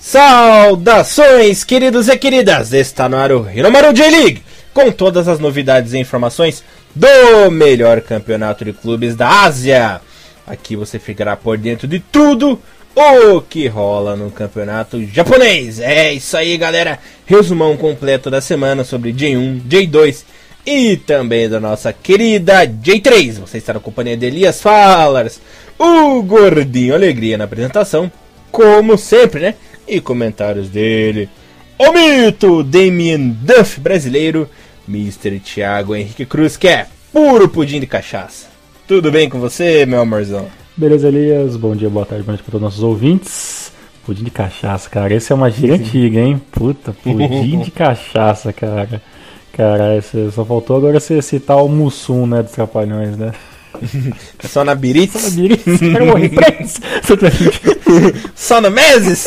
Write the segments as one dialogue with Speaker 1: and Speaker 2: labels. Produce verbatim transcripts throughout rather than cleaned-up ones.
Speaker 1: Saudações, queridos e queridas! Está no ar o Hiromaru J-League, com todas as novidades e informações do melhor campeonato de clubes da Ásia. Aqui você ficará por dentro de tudo o que rola no campeonato japonês. É isso aí, galera! Resumão completo da semana sobre J um, J dois e também da nossa querida J três. Você está na companhia de Elias Fallers, o Gordinho Alegria na apresentação, como sempre, né? E comentários dele, o mito Damien Duff brasileiro, mister Thiago Henrique Cruz, que é puro pudim de cachaça. Tudo bem com você, meu amorzão?
Speaker 2: Beleza, Elias? Bom dia, boa tarde, boa noite para todos os nossos ouvintes. Pudim de cachaça, cara, esse é uma gíria antiga, hein? Puta, pudim de cachaça, cara. Cara, esse, só faltou agora você citar o Mussum, né, dos Trapalhões, né?
Speaker 1: Só na Biritz?
Speaker 2: Só na Biritz, quero morrer preso.
Speaker 1: Só na Meses?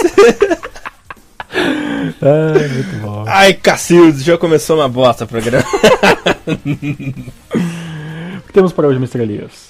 Speaker 2: Ai, muito bom.
Speaker 1: Ai, Cacildes, já começou uma bosta o programa.
Speaker 2: O que temos para hoje, mister Elias?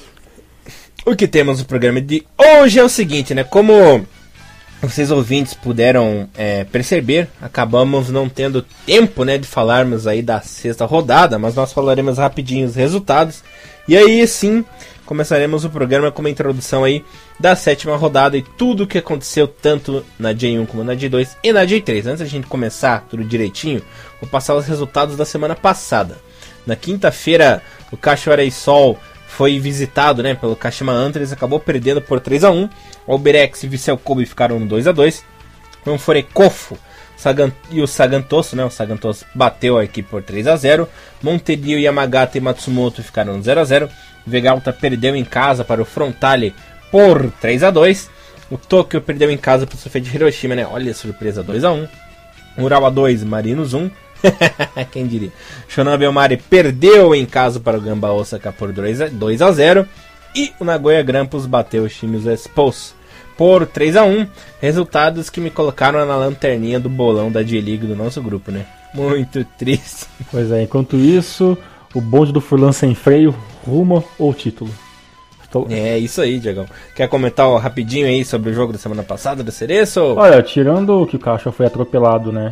Speaker 1: O que temos no programa de hoje é o seguinte, né? Como vocês ouvintes puderam é, perceber, acabamos não tendo tempo, né, de falarmos aí da sexta rodada, mas nós falaremos rapidinho os resultados. E aí sim, começaremos o programa com uma introdução aí da sétima rodada e tudo o que aconteceu tanto na J um como na J dois e na J três. Antes da gente começar tudo direitinho, vou passar os resultados da semana passada. Na quinta-feira, o Cachoeira e Sol foi visitado, né, pelo Kashima Antlers, acabou perdendo por três a um. O Albirex e Vissel Kobe ficaram no dois a dois. O Forekofo Sagan, e o Sagantoso, né, o Sagantoso bateu a equipe por três a zero. Montedio, Yamagata e Matsumoto ficaram no zero a zero. Vegalta perdeu em casa para o Frontale por três a dois. O Tokyo perdeu em casa para o Sofia de Hiroshima, né? Olha a surpresa, dois a um. Urawa dois, Marinos um. Quem diria? Shonan Bellmare perdeu em casa para o Gamba Osaka por dois a zero. E o Nagoya Grampus bateu o Shimizu Expos por três a um. Resultados que me colocaram na lanterninha do bolão da J-League do nosso grupo, né? Muito triste.
Speaker 2: Pois é, enquanto isso, o bonde do Furlan sem freio rumo ao título. Estou...
Speaker 1: É isso aí, Diegão. Quer comentar ó, rapidinho aí sobre o jogo da semana passada do Cereço?
Speaker 2: Olha, tirando que o Caixa foi atropelado, né,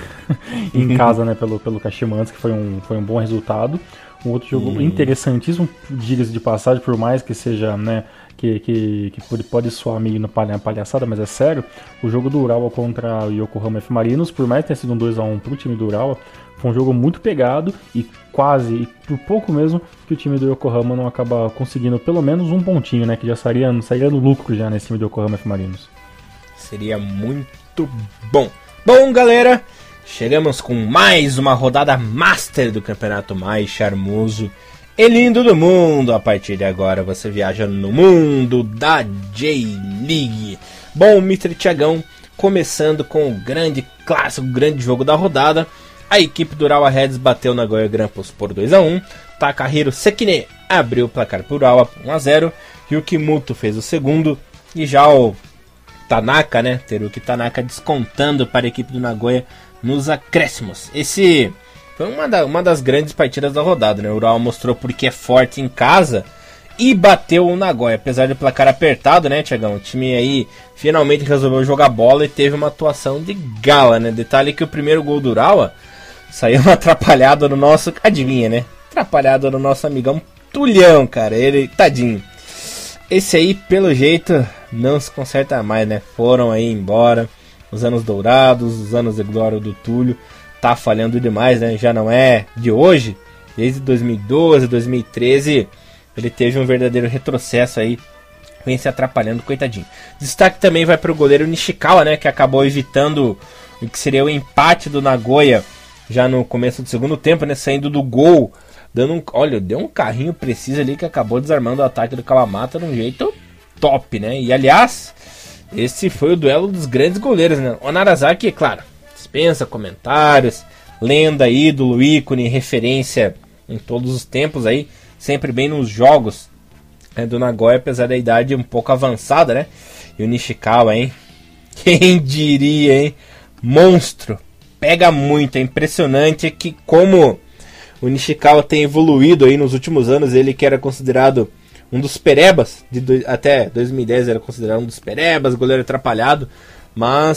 Speaker 2: em casa, né, pelo, pelo Kashima antes, que foi um, foi um bom resultado. Um outro jogo hum. interessantíssimo, diga-se de passagem, por mais que seja, né, que, que, que pode, pode soar meio na palha, palhaçada, mas é sério, o jogo do Urawa contra o Yokohama F Marinos, por mais que tenha sido um dois a um pro time do Urawa, foi um jogo muito pegado e quase, e por pouco mesmo, que o time do Yokohama não acaba conseguindo pelo menos um pontinho, né, que já sairia, sairia no lucro já nesse time do Yokohama F Marinos.
Speaker 1: Seria muito bom. Bom, galera, chegamos com mais uma rodada master do campeonato mais charmoso e lindo do mundo. A partir de agora você viaja no mundo da J-League. Bom, mister Thiagão, começando com o grande clássico, o grande jogo da rodada. A equipe do Urawa Reds bateu na Nagoya Grampus por dois a um. Takahiro Sekine abriu o placar para o Urawa por um a zero. Yukimoto fez o segundo. E já o Tanaka, né, Teruki Tanaka descontando para a equipe do Nagoya nos acréscimos. Esse foi uma, da, uma das grandes partidas da rodada, né? O Urawa mostrou porque é forte em casa e bateu o Nagoya. Apesar do placar apertado, né, Thiagão? O time aí finalmente resolveu jogar bola e teve uma atuação de gala, né? Detalhe que o primeiro gol do Urawa saiu uma atrapalhada no nosso... Adivinha, né? Atrapalhada no nosso amigão Tulhão, cara. Ele, tadinho. Esse aí, pelo jeito, não se conserta mais, né? Foram aí embora. Os anos dourados, os anos de glória do Túlio. Tá falhando demais, né? Já não é de hoje. Desde dois mil e doze, dois mil e treze, ele teve um verdadeiro retrocesso aí. Vem se atrapalhando, coitadinho. Destaque também vai para o goleiro Nishikawa, né? Que acabou evitando o que seria o empate do Nagoya já no começo do segundo tempo, né? Saindo do gol, dando um... Olha, deu um carrinho preciso ali que acabou desarmando o ataque do Kawamata de um jeito top, né? E aliás, esse foi o duelo dos grandes goleiros, né? O Narazaki, claro, dispensa comentários, lenda, ídolo, ícone, referência em todos os tempos aí, sempre bem nos jogos, né, do Nagoya, apesar da idade um pouco avançada, né? E o Nishikawa, hein? Quem diria, hein? Monstro! Pega muito, é impressionante que como o Nishikawa tem evoluído aí nos últimos anos. Ele que era considerado um dos perebas, de do, até dois mil e dez era considerado um dos perebas, goleiro atrapalhado, mas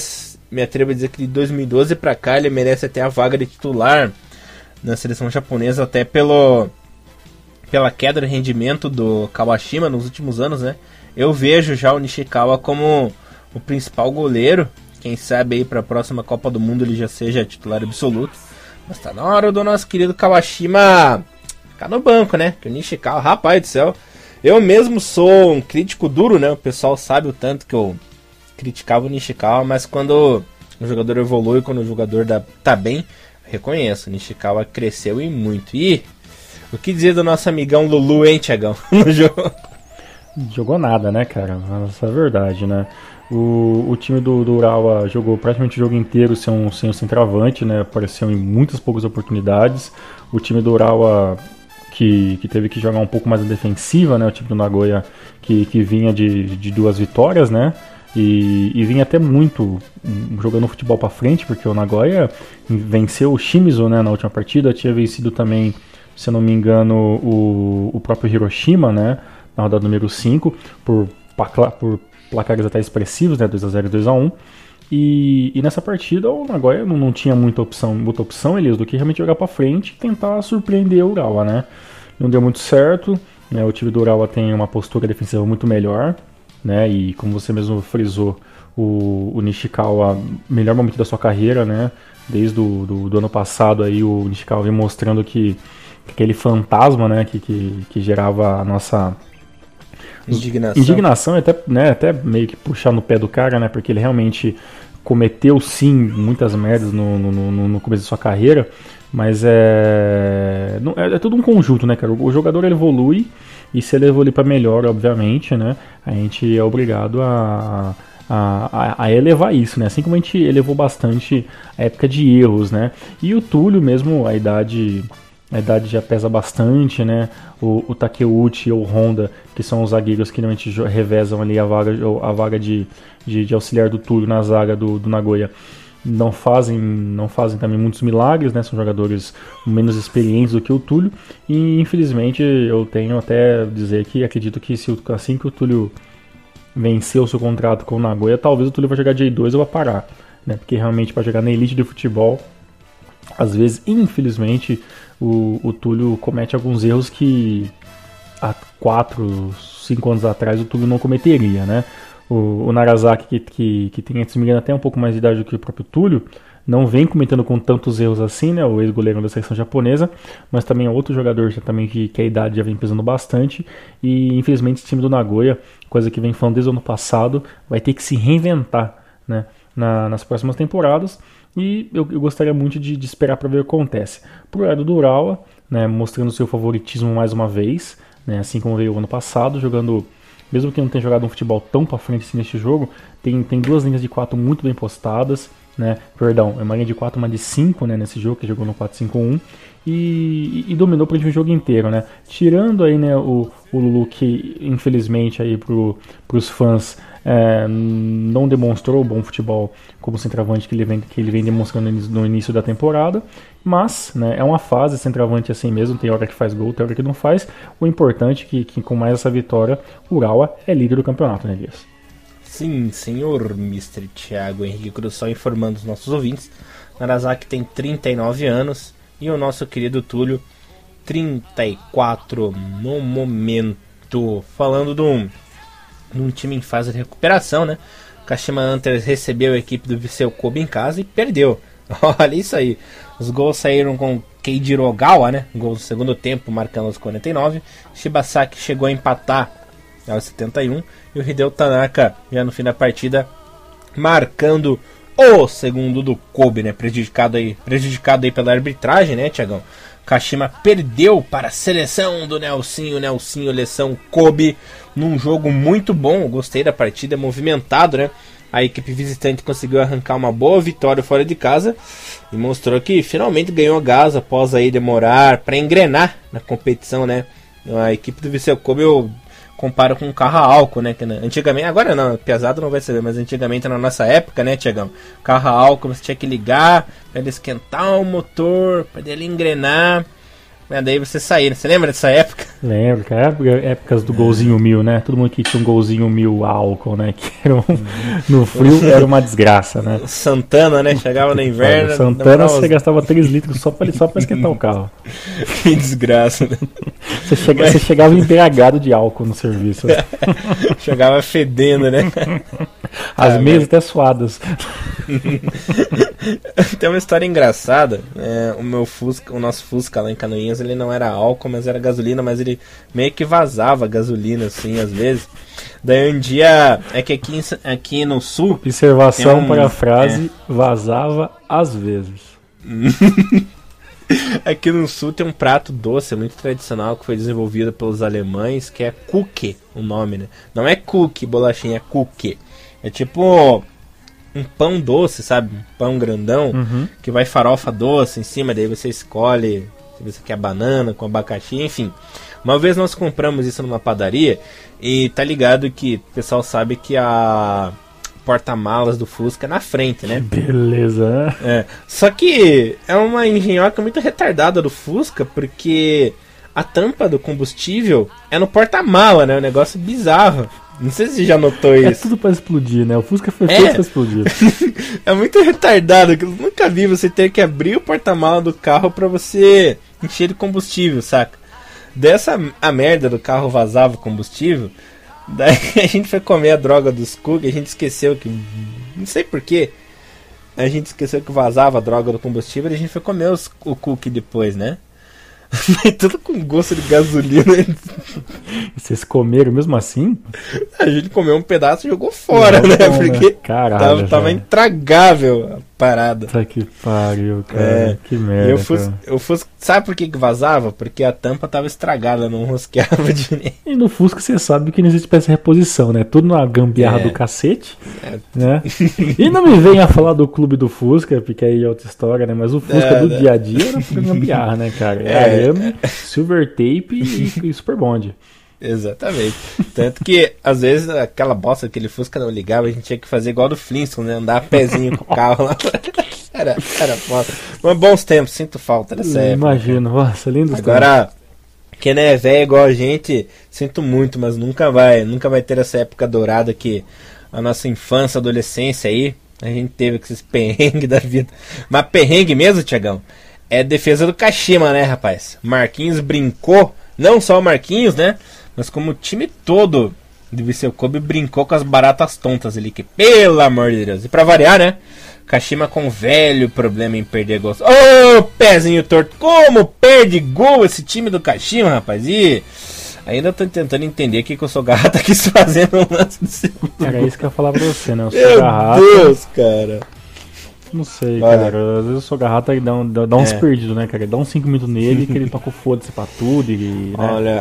Speaker 1: me atrevo a dizer que de dois mil e doze pra cá ele merece até a vaga de titular na seleção japonesa, até pelo, pela queda de rendimento do Kawashima nos últimos anos, né? Eu vejo já o Nishikawa como o principal goleiro. Quem sabe aí para a próxima Copa do Mundo ele já seja titular absoluto. Mas tá na hora do nosso querido Kawashima ficar no banco, né? Que o Nishikawa, rapaz do céu, eu mesmo sou um crítico duro, né? O pessoal sabe o tanto que eu criticava o Nishikawa, mas quando o jogador evolui, quando o jogador dá, tá bem, reconheço, o Nishikawa cresceu e muito. E o que dizer do nosso amigão Lulu, hein, Thiagão? No jogo.
Speaker 2: Jogou nada, né, cara? Essa é a verdade, né? O, o time do, do Urawa jogou praticamente o jogo inteiro sem um, sem um centroavante, né? Apareceu em muitas poucas oportunidades. O time do Urawa que, que teve que jogar um pouco mais na defensiva, né? O time do Nagoya que, que vinha de, de duas vitórias, né? E, e vinha até muito jogando futebol para frente, porque o Nagoya venceu o Shimizu, né, na última partida. Tinha vencido também, se eu não me engano, o, o próprio Hiroshima, né? Na rodada número cinco, por, por placares até expressivos, né, dois a zero e dois a um. E, e nessa partida o Nagoya não, não tinha muita opção, muita opção, Elias, do que realmente jogar para frente e tentar surpreender o Urawa, né? Não deu muito certo, né? O time do Urawa tem uma postura defensiva muito melhor, né? E como você mesmo frisou, o, o Nishikawa, melhor momento da sua carreira, né? Desde o do, do ano passado aí o Nishikawa vem mostrando que, que aquele fantasma, né, que, que, que gerava a nossa
Speaker 1: Indignação.
Speaker 2: Indignação, até, né, até meio que puxar no pé do cara, né? Porque ele realmente cometeu, sim, muitas merdas no, no, no, no começo da sua carreira, mas é, é, é tudo um conjunto, né, cara? O jogador ele evolui, e se ele evoluir para melhor, obviamente, né? A gente é obrigado a, a, a elevar isso, né? Assim como a gente elevou bastante a época de erros, né? E o Túlio mesmo, a idade... A idade já pesa bastante, né? O, o Takeuchi ou o Honda, que são os zagueiros que normalmente revezam ali a vaga, a vaga de, de, de auxiliar do Túlio na zaga do, do Nagoya, não fazem, não fazem também muitos milagres, né? São jogadores menos experientes do que o Túlio. E infelizmente eu tenho até dizer que acredito que se, assim que o Túlio vencer o seu contrato com o Nagoya, talvez o Túlio vai jogar J dois ou vai parar, né? Porque realmente para jogar na elite de futebol, às vezes, infelizmente, o, o Túlio comete alguns erros que há quatro, cinco anos atrás o Túlio não cometeria, né? O, o Narazaki, que, que, que tem, se me engano, até um pouco mais de idade do que o próprio Túlio, não vem cometendo com tantos erros assim, né? O ex-goleiro da seleção japonesa, mas também é outro jogador já, também que, que a idade já vem pesando bastante. E, infelizmente, esse time do Nagoya, coisa que vem falando desde o ano passado, vai ter que se reinventar, né? Na, nas próximas temporadas. E eu, eu gostaria muito de, de esperar para ver o que acontece. Pro lado do Urawa, né, mostrando seu favoritismo mais uma vez, né, assim como veio o ano passado, jogando, mesmo que não tenha jogado um futebol tão para frente assim neste jogo, tem, tem duas linhas de quatro muito bem postadas, né, perdão, é uma linha de quatro, uma de cinco, né, nesse jogo, que jogou no quatro cinco um, e, e, e dominou praticamente o jogo inteiro, né, tirando aí, né, o, o Lulu, que infelizmente aí pro, pros fãs é, não demonstrou bom futebol como centroavante que ele vem, que ele vem demonstrando no início da temporada, mas, né, é uma fase centroavante assim mesmo, tem hora que faz gol, tem hora que não faz. O importante é que, que com mais essa vitória, o Urawa é líder do campeonato, né, Elias?
Speaker 1: Sim, senhor mister Thiago Henrique Cruz, só informando os nossos ouvintes, Narazaki tem trinta e nove anos e o nosso querido Túlio trinta e quatro no momento. Falando de um, de um time em fase de recuperação, né? O Kashima Antlers recebeu a equipe do Viseu Kobe em casa e perdeu. Olha isso aí. Os gols saíram com Keijiro Ogawa, né? Gol no segundo tempo, marcando aos quarenta e nove. Shibasaki chegou a empatar aos setenta e um. E o Hideo Tanaka, já no fim da partida, marcando o segundo do Kobe, né? Prejudicado aí, prejudicado aí pela arbitragem, né, Thiagão? Kashima perdeu para a seleção do Nelsinho, Nelsinho, Leção Kobe, num jogo muito bom. Gostei da partida, movimentado, né? A equipe visitante conseguiu arrancar uma boa vitória fora de casa e mostrou que finalmente ganhou gás após aí demorar para engrenar na competição, né? A equipe do Viseu Kobe eu comparo com um carro a álcool, né? Que antigamente, agora não, pesado não vai saber, mas antigamente na nossa época, né, Tiagão? Carro a álcool você tinha que ligar para ele esquentar o motor, para ele engrenar. Mas daí você saía, você lembra dessa época?
Speaker 2: Lembro, cara, épocas do golzinho mil, né? Todo mundo que tinha um golzinho mil álcool, né? Que era um, no frio era uma desgraça, né?
Speaker 1: Santana, né? Chegava no inverno.
Speaker 2: Santana você gastava três litros só pra, só pra esquentar o carro.
Speaker 1: Que desgraça, né?
Speaker 2: Você, chega, Mas... você chegava embriagado de álcool no serviço.
Speaker 1: Chegava fedendo, né?
Speaker 2: As ah, meias até suadas.
Speaker 1: Tem uma história engraçada. É, o meu Fusca, o nosso Fusca lá em Canoinhas, ele não era álcool, mas era gasolina, mas ele meio que vazava gasolina, assim, às vezes. Daí um dia, é que aqui, aqui no sul...
Speaker 2: Observação um, para a frase, é... vazava às vezes.
Speaker 1: Aqui no sul tem um prato doce, muito tradicional, que foi desenvolvido pelos alemães, que é Kuke, o nome, né? Não é cookie, bolachinha, é Kuke. É tipo... um pão doce, sabe? Um pão grandão, uhum. que vai farofa doce em cima, daí você escolhe se você quer banana com abacaxi, enfim. Uma vez nós compramos isso numa padaria e tá ligado que o pessoal sabe que a porta-malas do Fusca é na frente, né?
Speaker 2: Beleza.
Speaker 1: É. Só que é uma engenhoca muito retardada do Fusca, porque a tampa do combustível é no porta-mala, né? Um negócio bizarro. Não sei se você já notou isso.
Speaker 2: É tudo pra explodir, né? O Fusca foi feito é. pra explodir.
Speaker 1: É muito retardado. Eu nunca vi você ter que abrir o porta-mala do carro pra você encher de combustível, saca? Dessa a merda do carro vazava o combustível. Daí a gente foi comer a droga dos cookies. A gente esqueceu que... Não sei porquê. A gente esqueceu que vazava a droga do combustível. E a gente foi comer os, o cookie depois, né? Tudo com gosto de gasolina.
Speaker 2: Vocês comeram mesmo assim?
Speaker 1: A gente comeu um pedaço e jogou fora, não, né? Não, porque
Speaker 2: caralho,
Speaker 1: tava, tava intragável a parada.
Speaker 2: Tá que pariu, cara. É, que merda.
Speaker 1: Eu fui, eu fui, sabe por que que vazava? Porque a tampa tava estragada, não rosqueava direito.
Speaker 2: E no Fusca você sabe que não existe peça de reposição, né? Tudo numa gambiarra é. do cacete. É. Né? E não me venha falar do clube do Fusca, porque aí é outra história, né? Mas o Fusca é, do né? dia a dia era pra gambiarra, né, cara? É. Arame, silver tape e, e super bond.
Speaker 1: Exatamente. Tanto que, às vezes, aquela bosta, aquele Fusca não ligava, a gente tinha que fazer igual do Flintstone, né? Andar a pezinho com o carro lá. Era, era foda. Mas bons tempos, sinto falta dessa época.
Speaker 2: Imagino, nossa, lindo.
Speaker 1: Agora, quem não é velho igual a gente, sinto muito, mas nunca vai, nunca vai ter essa época dourada que a nossa infância, adolescência aí, a gente teve com esses perrengues da vida. Mas perrengue mesmo, Tiagão? É defesa do Kashima, né, rapaz? Marquinhos brincou, não só o Marquinhos, né? Mas como o time todo do Viseu Kobe brincou com as baratas tontas ali, que pelo amor de Deus. E pra variar, né? Kashima com velho problema em perder gols. Ô, oh, pezinho torto, como perde gol esse time do Kashima, rapaz? E ainda tô tentando entender o que, que o Sogahata quis fazer no lance do segundo.
Speaker 2: Era isso que eu ia falar pra você, né? O
Speaker 1: Sogahata... Meu Deus, cara.
Speaker 2: Não sei, olha, cara. Às vezes o Sogahata dá, um, dá, dá uns é. perdidos, né, cara? Dá uns cinco minutos nele que ele toca o foda-se pra tudo e... Né?
Speaker 1: Olha...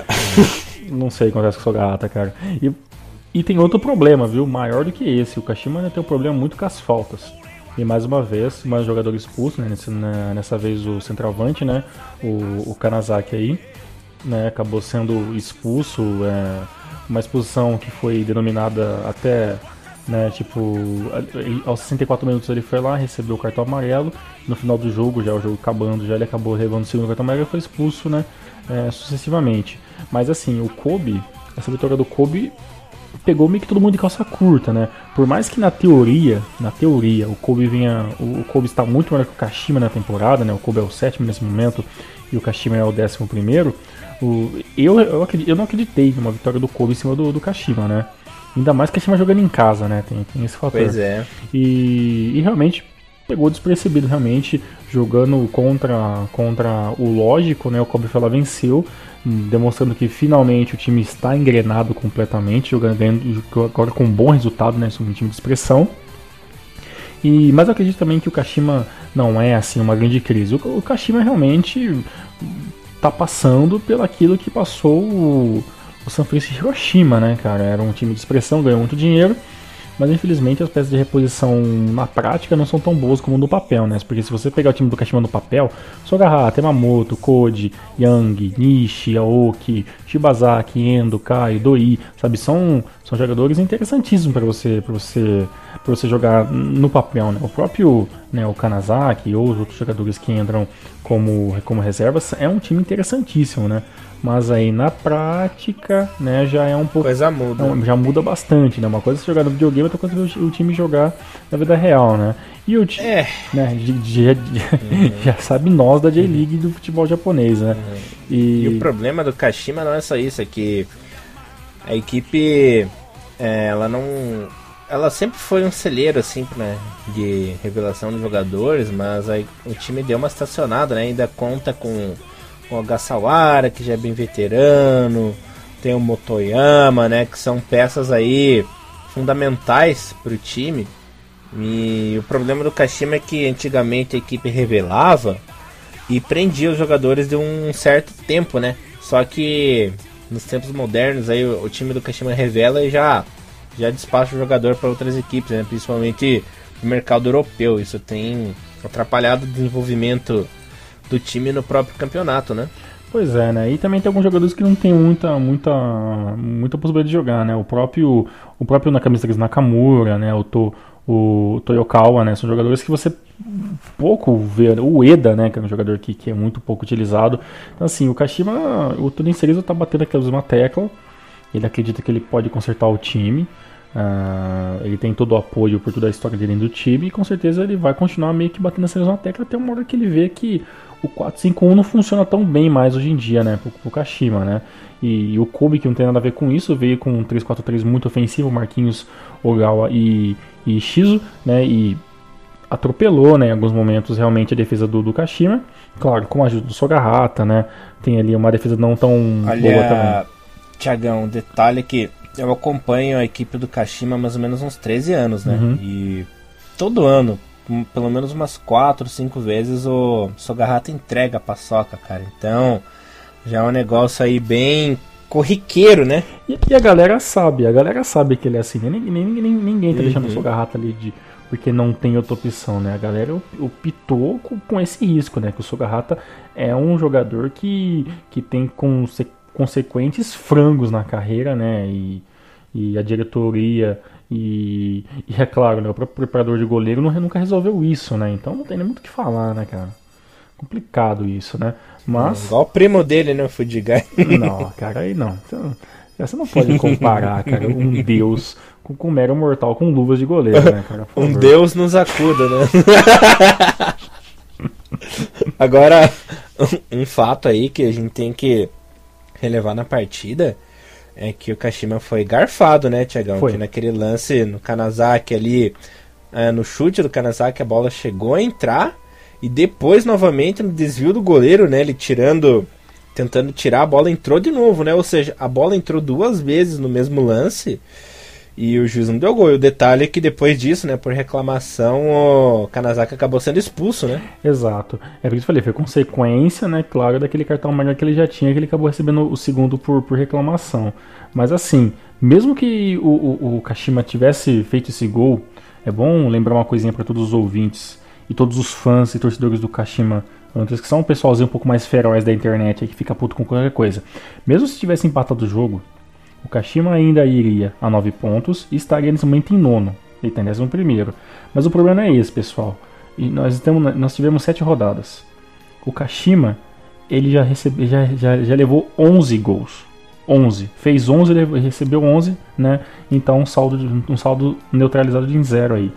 Speaker 2: Não sei o que acontece com o Sogahata, cara. E, e tem outro problema, viu? Maior do que esse. O Kashima ainda tem um problema muito com as faltas. E mais uma vez, mais um jogador expulso, né? Nessa, na, nessa vez o centroavante, né? O, o Kanazaki aí, né? Acabou sendo expulso. É, uma expulsão que foi denominada até... Né, tipo, aos sessenta e quatro minutos ele foi lá, recebeu o cartão amarelo. No final do jogo, já o jogo acabando, já ele acabou levando o segundo cartão amarelo e foi expulso, né, é, sucessivamente. Mas assim, o Kobe, essa vitória do Kobe pegou meio que todo mundo de calça curta, né? Por mais que na teoria, na teoria, o Kobe vinha, o Kobe está muito melhor que o Kashima na temporada, né? O Kobe é o sétimo nesse momento e o Kashima é o décimo primeiro. O, eu, eu, acredito, eu não acreditei numa vitória do Kobe em cima do, do Kashima, né? Ainda mais que a Kashima jogando em casa, né? Tem, tem esse fator.
Speaker 1: Pois é.
Speaker 2: E, e realmente pegou despercebido, realmente, jogando contra, contra o lógico, né? O Kobe Fella venceu, demonstrando que finalmente o time está engrenado completamente, jogando agora com um bom resultado, né? Um time de expressão. E, mas eu acredito também que o Kashima não é assim uma grande crise. O, o Kashima realmente está passando pelo aquilo que passou o o San Francisco e Hiroshima, né, cara? Era um time de expressão, ganhou muito dinheiro, mas infelizmente as peças de reposição na prática não são tão boas como no papel, né? Porque se você pegar o time do Kashima no papel, Sogahata, Yamamoto, Koji, Yang, Nishi, Aoki, Shibazaki, Endo, Kai, Doi, sabe? São, são jogadores interessantíssimos para você, para você, para você jogar no papel, né? O próprio, né, o Kanazaki ou os outros jogadores que entram como, como reservas é um time interessantíssimo, né? Mas aí na prática, né, já é um pouco...
Speaker 1: Coisa muda.
Speaker 2: Não, já muda bastante, né? Uma coisa é você jogar no videogame, outra coisa é o time jogar na vida real, né? E o time,
Speaker 1: é.
Speaker 2: né, já, uhum. já sabe nós da J-League do futebol japonês, né?
Speaker 1: Uhum.
Speaker 2: E...
Speaker 1: e o problema do Kashima não é só isso, é que a equipe, é, ela não... Ela sempre foi um celeiro, assim, né, de revelação de jogadores, mas aí o time deu uma estacionada, né? Ainda conta com o Ogasawara, que já é bem veterano, tem o Motoyama, né, que são peças aí fundamentais para o time. E o problema do Kashima é que antigamente a equipe revelava e prendia os jogadores de um certo tempo, né? Só que nos tempos modernos aí o, o time do Kashima revela e já, já despacha o jogador para outras equipes, né? Principalmente no mercado europeu. Isso tem atrapalhado o desenvolvimento do time no próprio campeonato, né?
Speaker 2: Pois é, né? E também tem alguns jogadores que não tem muita, muita, muita possibilidade de jogar, né? O próprio, o próprio na camisa três Nakamura, né? O, to, o Toyokawa, né? São jogadores que você pouco vê. O Eda, né? Que é um jogador que, que é muito pouco utilizado. Então, assim, o Kashima, o Tonin Cerezo tá batendo aqui uma tecla. Ele acredita que ele pode consertar o time. Uh, ele tem todo o apoio por toda a história dele do time. E com certeza ele vai continuar meio que batendo essa mesma tecla até uma hora que ele vê que o quatro cinco um não funciona tão bem mais hoje em dia, né, pro, pro Kashima, né, e, e o Kobe, que não tem nada a ver com isso, veio com um três quatro três muito ofensivo, Marquinhos, Ogawa e, e Shizu, né, e atropelou, né, em alguns momentos realmente a defesa do, do Kashima, claro, com a ajuda do Sogahata, né, tem ali uma defesa não tão
Speaker 1: Olha,
Speaker 2: boa também.
Speaker 1: Tiagão, um detalhe que eu acompanho a equipe do Kashima há mais ou menos uns treze anos, né, uhum. E todo ano, pelo menos umas quatro, cinco vezes o Sogahata entrega a paçoca, cara. Então, já é um negócio aí bem corriqueiro, né?
Speaker 2: E, e a galera sabe, a galera sabe que ele é assim. Ninguém, ninguém, ninguém tá uhum. deixando o Sogahata ali de, porque não tem outra opção, né? A galera optou com, com esse risco, né? Que o Sogahata é um jogador que, que tem conse, consequentes frangos na carreira, né? E, e a diretoria... E, e é claro, né, o próprio preparador de goleiro nunca resolveu isso, né? Então não tem nem muito o que falar, né, cara? Complicado isso, né? Mas...
Speaker 1: Igual o primo dele, né, o Fudigai.
Speaker 2: Não, cara, aí não. Você não pode comparar, cara, um deus com, com mero mortal com luvas de goleiro, né, cara?
Speaker 1: Um deus nos acuda, né? Agora, um, um fato aí que a gente tem que relevar na partida... É que o Kashima foi garfado, né, Tiagão? Que naquele lance no Kanazaki ali, é, no chute do Kanazaki, a bola chegou a entrar. E depois, novamente, no desvio do goleiro, né, ele tirando, tentando tirar, a bola entrou de novo, né? Ou seja, a bola entrou duas vezes no mesmo lance e o juiz não deu gol. E o detalhe é que depois disso, né, por reclamação, o Kanazaki acabou sendo expulso, né?
Speaker 2: Exato. É por isso que eu falei, foi consequência, né, claro, daquele cartão amarelo que ele já tinha, que ele acabou recebendo o segundo por, por reclamação. Mas assim, mesmo que o, o, o Kashima tivesse feito esse gol, é bom lembrar uma coisinha para todos os ouvintes e todos os fãs e torcedores do Kashima, que são um pessoalzinho um pouco mais feroz da internet, que fica puto com qualquer coisa. Mesmo se tivesse empatado o jogo, o Kashima ainda iria a nove pontos e estaria nesse momento em nono. Ele está em décimo primeiro. Mas o problema é esse, pessoal. E nós, estamos, nós tivemos sete rodadas. O Kashima, ele já, recebe, já, já, já levou onze gols. onze. Fez onze e recebeu onze, né? Então um saldo, um saldo neutralizado de zero aí.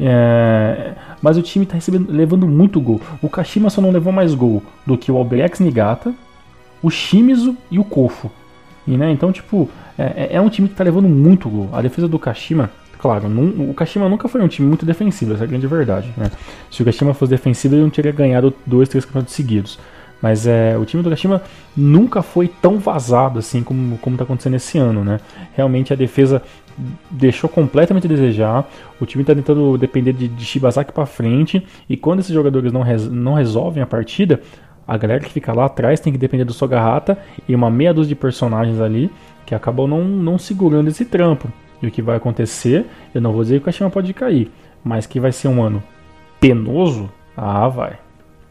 Speaker 2: É, mas o time está levando muito gol. O Kashima só não levou mais gol do que o Albirex Niigata, o Shimizu e o Kofu. E, né, então, tipo, é, é um time que tá levando muito gol. A defesa do Kashima, claro, não, o Kashima nunca foi um time muito defensivo, essa é a grande verdade, né? Se o Kashima fosse defensivo, ele não teria ganhado dois, três campeonatos seguidos. Mas é, o time do Kashima nunca foi tão vazado assim como, como tá acontecendo esse ano, né? Realmente a defesa deixou completamente a desejar. O time tá tentando depender de, de Shibazaki pra frente. E quando esses jogadores não, res, não resolvem a partida, a galera que fica lá atrás tem que depender do Sogahata e uma meia dúzia de personagens ali que acabam não, não segurando esse trampo. E o que vai acontecer, eu não vou dizer que o Kashima pode cair, mas que vai ser um ano penoso, ah, vai.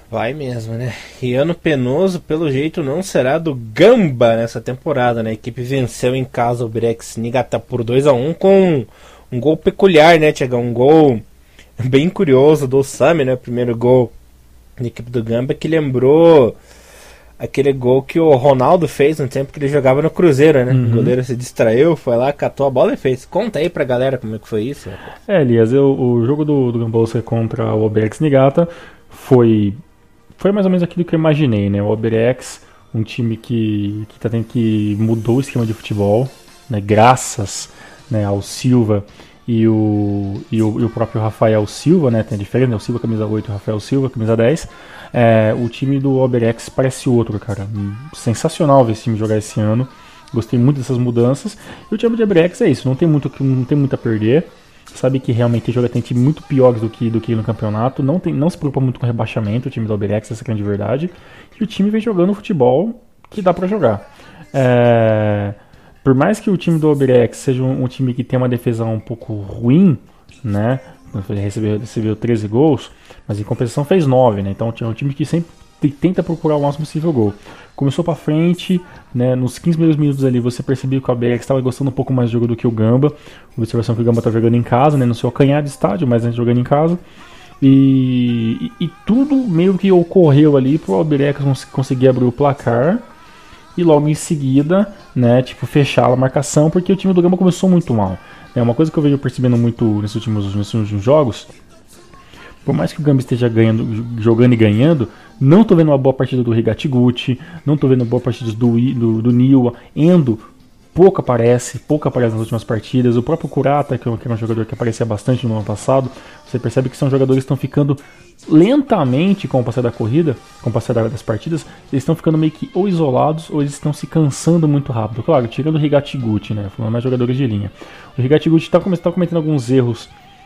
Speaker 1: Vai mesmo, né? E ano penoso, pelo jeito, não será do Gamba nessa temporada, né? A equipe venceu em casa o Albirex Niigata por dois a um com um gol peculiar, né, Thiagão? Um gol bem curioso do Sami, né? O primeiro gol da equipe do Gamba, que lembrou aquele gol que o Ronaldo fez no tempo que ele jogava no Cruzeiro, né? Uhum. O goleiro se distraiu, foi lá, catou a bola e fez. Conta aí pra galera como é que foi isso.
Speaker 2: É, Elias, eu, o jogo do, do Gambosca contra o Albirex Niigata foi... Foi mais ou menos aquilo que eu imaginei, né? O Albirex, um time que, que, tá tendo que mudou o esquema de futebol, né? Graças, né, ao Silva e o, e, o, e o próprio Rafael Silva, né? Tem a diferença, né? O Silva camisa oito e o Rafael Silva camisa dez. É, o time do Albirex parece outro, cara. Sensacional ver esse time jogar esse ano. Gostei muito dessas mudanças. E o time do Albirex é isso, não tem muito, não tem muito a perder. Sabe que realmente joga tem time muito piores do que, do que no campeonato. Não, tem, não se preocupa muito com rebaixamento, o time do Albirex, essa é a grande verdade. E o time vem jogando futebol que dá pra jogar. É, por mais que o time do Albirex seja um, um time que tem uma defesa um pouco ruim, né? Ele recebeu, recebeu treze gols, mas em compensação fez nove, né? Então é um time que sempre tenta procurar o máximo possível gol. Começou pra frente, né, nos quinze primeiros minutos ali você percebeu que o Albirex estava gostando um pouco mais do jogo do que o Gamba. Observação que o Gamba tá jogando em casa, né, no seu canhar de estádio, mas antes jogando em casa. E, e, e tudo meio que ocorreu ali pro Albirex conseguir abrir o placar e logo em seguida, né, tipo, fechar a marcação, porque o time do Gamba começou muito mal. É uma coisa que eu vejo percebendo muito nesses últimos, nesses últimos jogos. Por mais que o Gamba esteja ganhando, jogando e ganhando, não tô vendo uma boa partida do Higatiguchi, não tô vendo uma boa partida do, do, do Niwa. Endo pouco aparece, pouco aparece nas últimas partidas. O próprio Kurata, que é um jogador que aparecia bastante no ano passado, você percebe que são jogadores que estão ficando lentamente com o passar da corrida, com o passar das partidas, eles estão ficando meio que ou isolados ou eles estão se cansando muito rápido. Claro, tirando o Higatiguchi, né, falando mais jogadores de linha. O Higatiguchi está tá cometendo alguns erros.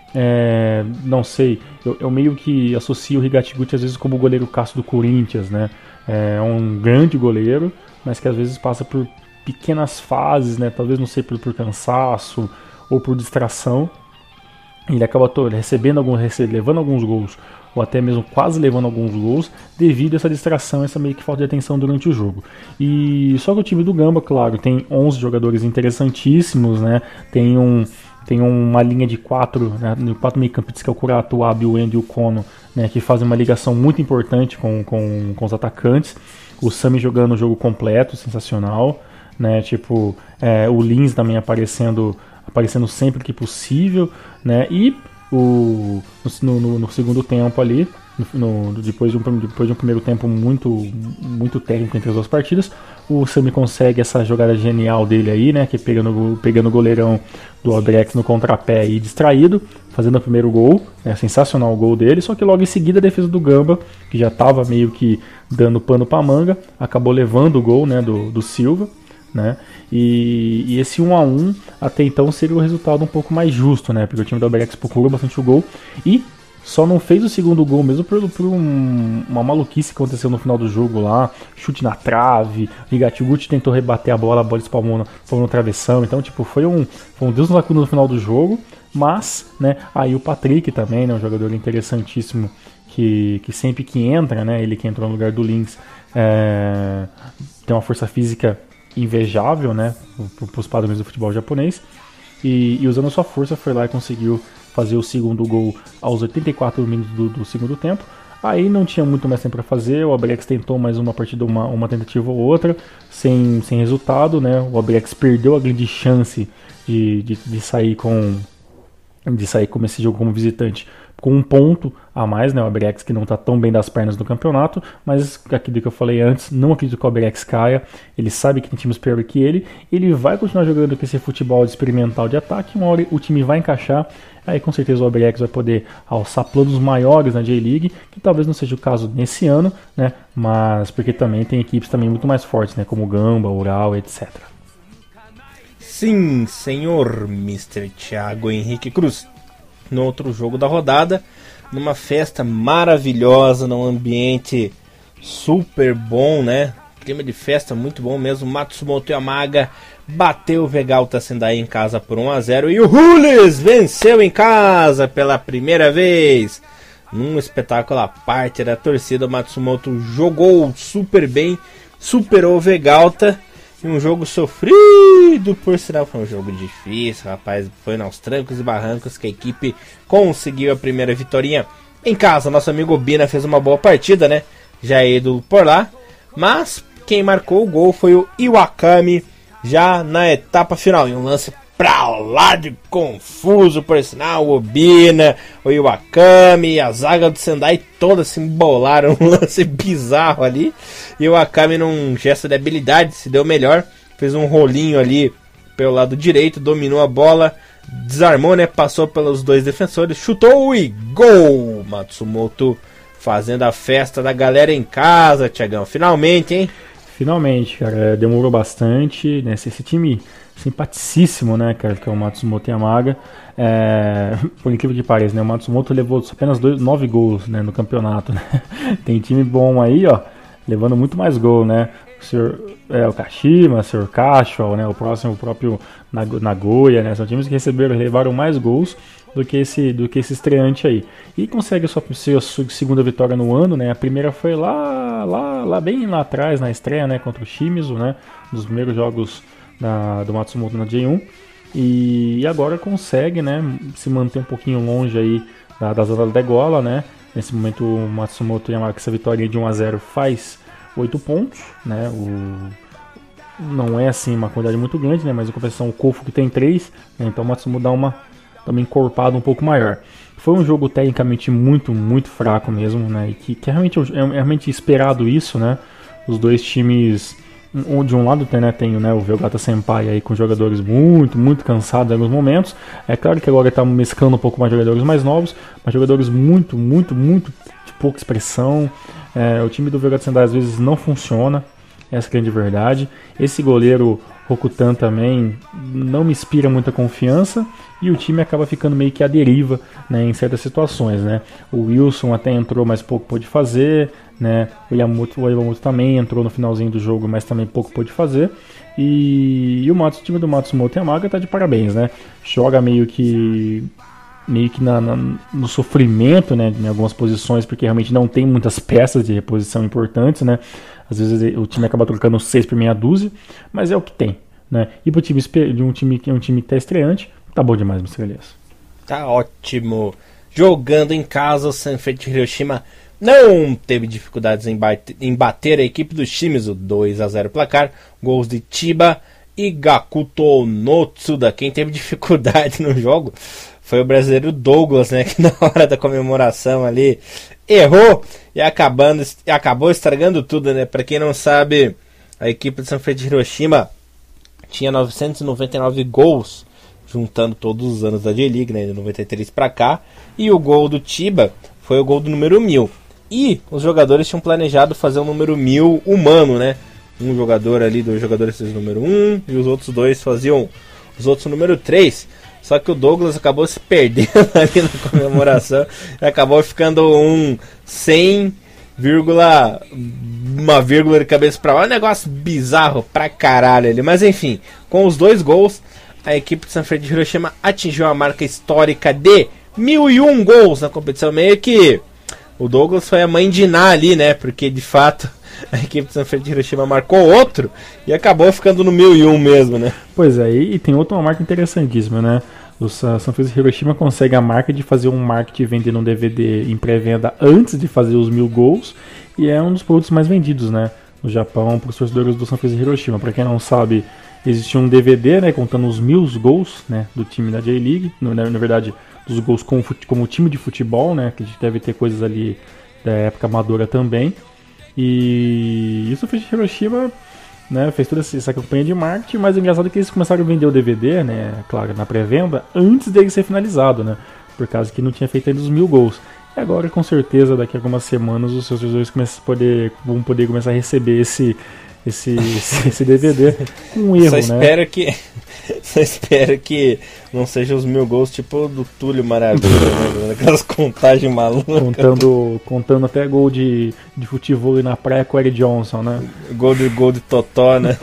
Speaker 2: É, não sei, eu, eu meio que associo o Higatiguchi às vezes como o goleiro Cássio do Corinthians, né? É um grande goleiro, mas que às vezes passa por pequenas fases, né? Talvez, não sei, por, por cansaço ou por distração. Ele acaba todo, recebendo alguns, levando alguns gols, ou até mesmo quase levando alguns gols, devido a essa distração, essa meio que falta de atenção durante o jogo. E só que o time do Gamba, claro, tem onze jogadores interessantíssimos, né? Tem um Tem uma linha de quatro, né, quatro meio-campistas, que é o Kurata, o Abi, o Endo e o Kono, né, que fazem uma ligação muito importante com, com, com os atacantes. O Sami jogando o jogo completo, sensacional. Né, tipo, é, o Lins também aparecendo, aparecendo sempre que possível. Né, e o, no, no, no segundo tempo ali, no, no, depois, de um, depois de um primeiro tempo muito, muito técnico entre as duas partidas, o Sami consegue essa jogada genial dele aí, né, que é pegando, pegando o goleirão do Albirex no contrapé e distraído, fazendo o primeiro gol, né, sensacional o gol dele, só que logo em seguida a defesa do Gamba, que já estava meio que dando pano pra manga, acabou levando o gol, né, do, do Silva, né, e, e esse um a um até então seria o resultado um pouco mais justo, né, porque o time do Albirex procurou bastante o gol e só não fez o segundo gol mesmo por, por um, uma maluquice que aconteceu no final do jogo lá, chute na trave, o Higatiguchi tentou rebater a bola, a bola espalmou no, no travessão, então tipo, foi um, foi um Deus no acudo no final do jogo, mas, né, aí o Patrick também, né, um jogador interessantíssimo, que, que sempre que entra, né, ele que entrou no lugar do Lins, é, tem uma força física invejável, né, para os padrões do futebol japonês, e, e usando a sua força foi lá e conseguiu fazer o segundo gol aos oitenta e quatro minutos do, do segundo tempo. Aí não tinha muito mais tempo para fazer, o Albirex tentou mais uma partida, uma, uma tentativa ou outra, sem, sem resultado, né? O Albirex perdeu a grande chance de, de, de sair com de sair com esse jogo como visitante com um ponto a mais, né? O Albirex que não está tão bem das pernas no campeonato, mas aquilo que eu falei antes, não acredito que o Albirex caia, ele sabe que tem times pior que ele, ele vai continuar jogando com esse futebol experimental de ataque, uma hora o time vai encaixar, aí com certeza o Albirex vai poder alçar planos maiores na J-League, que talvez não seja o caso nesse ano, né? Mas porque também tem equipes também muito mais fortes, né? Como o Gamba, Ural, etcétera.
Speaker 1: Sim, senhor mister Thiago Henrique Cruz. No outro jogo da rodada, numa festa maravilhosa, num ambiente super bom, né? Clima de festa muito bom mesmo. Matsumoto Yamaga bateu o Vegalta Sendai em casa por um a zero e o Hules venceu em casa pela primeira vez num espetáculo à parte da torcida. O Matsumoto jogou super bem, superou o Vegalta. E um jogo sofrido, por sinal, foi um jogo difícil, rapaz. Foi aos trancos e barrancos que a equipe conseguiu a primeira vitória em casa. Nosso amigo Bina fez uma boa partida, né? Já é ídolo por lá. Mas quem marcou o gol foi o Iwakami, já na etapa final. E um lance pra lá de confuso, por sinal. O Bina, o Iwakami, a zaga do Sendai toda se embolaram. Um lance bizarro ali. E o Iwakami, num gesto de habilidade, se deu melhor. Fez um rolinho ali pelo lado direito, dominou a bola, desarmou, né? Passou pelos dois defensores, chutou e gol! Matsumoto fazendo a festa da galera em casa, Thiagão. Finalmente, hein?
Speaker 2: Finalmente, cara. Demorou bastante, né? Esse time simpaticíssimo, né, cara, que é o Matsumoto Yamaga. É, por incrível que pareça, né? O Matsumoto levou apenas dois, nove gols, né, no campeonato, né? Tem time bom aí, ó, levando muito mais gol, né? O senhor é, o Kashima, o senhor Cashwell, né? O próximo, o próprio Nagoya, né? São times que receberam, levaram mais gols do que esse, do que esse estreante aí. E consegue a sua, sua segunda vitória no ano, né? A primeira foi lá, lá, lá bem lá atrás, na estreia, né? Contra o Shimizu, né? Dos primeiros jogos da, do Matsumoto na J um. E agora consegue, né? Se manter um pouquinho longe aí da, da zona da degola, né? Nesse momento o Matsumoto Yamaga, essa vitória de um a zero, faz oito pontos, né? O... Não é assim uma quantidade muito grande, né? Mas em compensação o Kofu que tem três, né? Então o Matsumoto dá uma também encorpada um pouco maior. Foi um jogo tecnicamente muito, muito fraco mesmo, né? E que, que é, realmente, é realmente esperado isso, né? Os dois times, de um lado tem, né, tem né, o Veogata Senpai aí com jogadores muito, muito cansados em alguns momentos. É claro que agora está mesclando um pouco mais jogadores mais novos, mas jogadores muito, muito, muito de pouca expressão. É, o time do Veogata Senpai às vezes não funciona, essa é a grande verdade. Esse goleiro Rokutan também não me inspira muita confiança e o time acaba ficando meio que à deriva, né, em certas situações, né? O Wilson até entrou, mas pouco pôde fazer, né? O Yamamoto, o Yamamoto também entrou no finalzinho do jogo, mas também pouco pôde fazer. E, e o, Matsu, o time do Matsumoto Yamaga tá de parabéns, né? Joga meio que meio que na, na, no sofrimento, né, em algumas posições, porque realmente não tem muitas peças de reposição importantes, né? Às vezes o time acaba trocando seis por meia dúzia, mas é o que tem, né? E pro time de um time que é um time que tá estreante, tá bom demais, mister Elias.
Speaker 1: Tá ótimo. Jogando em casa, o Sanfrecce de Hiroshima não teve dificuldades em, bate, em bater a equipe dos times, o dois a zero placar, gols de Chiba e Gakuto Notsuda. Quem teve dificuldade no jogo foi o brasileiro Douglas, né, que na hora da comemoração ali errou e acabando, acabou estragando tudo, né? Para quem não sabe, a equipe de Sanfrecce de Hiroshima tinha novecentos e noventa e nove gols, juntando todos os anos da J-League, né, de noventa e três para cá, e o gol do Chiba foi o gol do número mil. E os jogadores tinham planejado fazer o número mil humano, né? Um jogador ali, dois jogadores fez o número um, e os outros dois faziam os outros o número três. Só que o Douglas acabou se perdendo ali na comemoração e acabou ficando um cem, uma vírgula de cabeça pra lá. Um negócio bizarro pra caralho ali. Mas enfim, com os dois gols, a equipe de Sanfrecce de Hiroshima atingiu a marca histórica de mil e um gols na competição. Meio que o Douglas foi a mãe de Ná ali, né? Porque de fato a equipe de Sanfrecce de Hiroshima marcou outro e acabou ficando no mil e um mesmo, né?
Speaker 2: Pois é, e tem outra marca interessantíssima, né? O Sanfrecce de Hiroshima consegue a marca de fazer um marketing vendendo um D V D em pré-venda antes de fazer os mil gols, e é um dos produtos mais vendidos, né, no Japão para os torcedores do Sanfrecce de Hiroshima. Para quem não sabe, existe um D V D, né, contando os mil gols, né, do time da J-League, na, na verdade, dos gols como, como time de futebol, né, que a gente deve ter coisas ali da época amadora também. E isso fez de Hiroshima, né, fez toda essa campanha de marketing, mas o engraçado é que eles começaram a vender o D V D, né, claro, na pré-venda, antes dele ser finalizado, né, por causa que não tinha feito ainda os mil gols. E agora, com certeza, daqui a algumas semanas, os seus jogadores começam a poder, vão poder começar a receber esse, esse, esse, esse D V D com um erro,
Speaker 1: só espero
Speaker 2: né?
Speaker 1: Que, só espero que não sejam os mil gols tipo do Túlio Maravilha, né? Aquelas contagens malucas.
Speaker 2: Contando, contando até gol de, de futebol na praia com o Eric Johnson, né?
Speaker 1: Gol de, gol de Totó, né?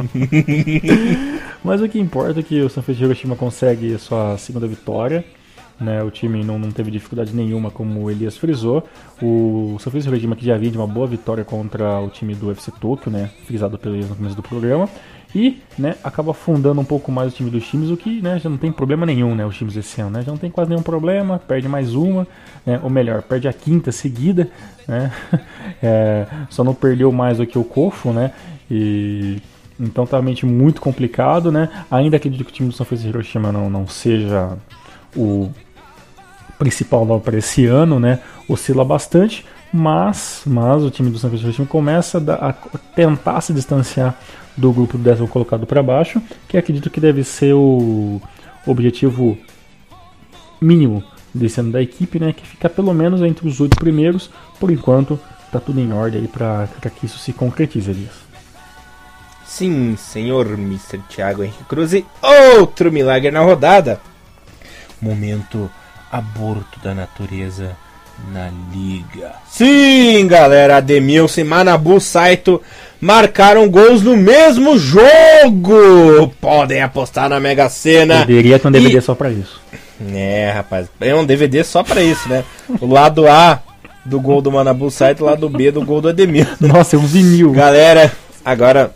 Speaker 2: Mas o que importa é que o Sanfrecce de Hiroshima consegue a sua segunda vitória, né? O time não, não teve dificuldade nenhuma, como o Elias frisou. O São Francisco Hiroshima, que já vinha de uma boa vitória contra o time do U F C Tokyo, né? Frisado pelo Elias no começo do programa. E, né, acaba afundando um pouco mais o time dos times, o que, né, já não tem problema nenhum, né, os times esse ano, né, já não tem quase nenhum problema, perde mais uma, né, ou melhor, perde a quinta seguida, né, é, só não perdeu mais do que o Kofu, né, e então tá realmente muito complicado, né, ainda acredito que o time do São Francisco Hiroshima não, não seja o principal nome para esse ano, né, oscila bastante, mas, mas o time do São Francisco Hiroshima começa a, a tentar se distanciar do grupo do décimo colocado para baixo, que acredito que deve ser o objetivo mínimo desse ano da equipe, né, que fica pelo menos entre os oito primeiros. Por enquanto, tá tudo em ordem aí para que isso se concretize, Elias.
Speaker 1: Sim, senhor mister Thiago Henrique Cruz, e outro milagre na rodada. Momento aborto da natureza na liga. Sim, galera, Ademilson e Manabu Saito marcaram gols no mesmo jogo. Podem apostar na Mega Sena.
Speaker 2: Poderia ter um D V D
Speaker 1: e...
Speaker 2: só pra isso.
Speaker 1: É, rapaz, é um D V D só pra isso, né? O lado A do gol do Manabu Saito, o lado B do gol do Ademilson.
Speaker 2: Nossa, é um vinil.
Speaker 1: Galera, agora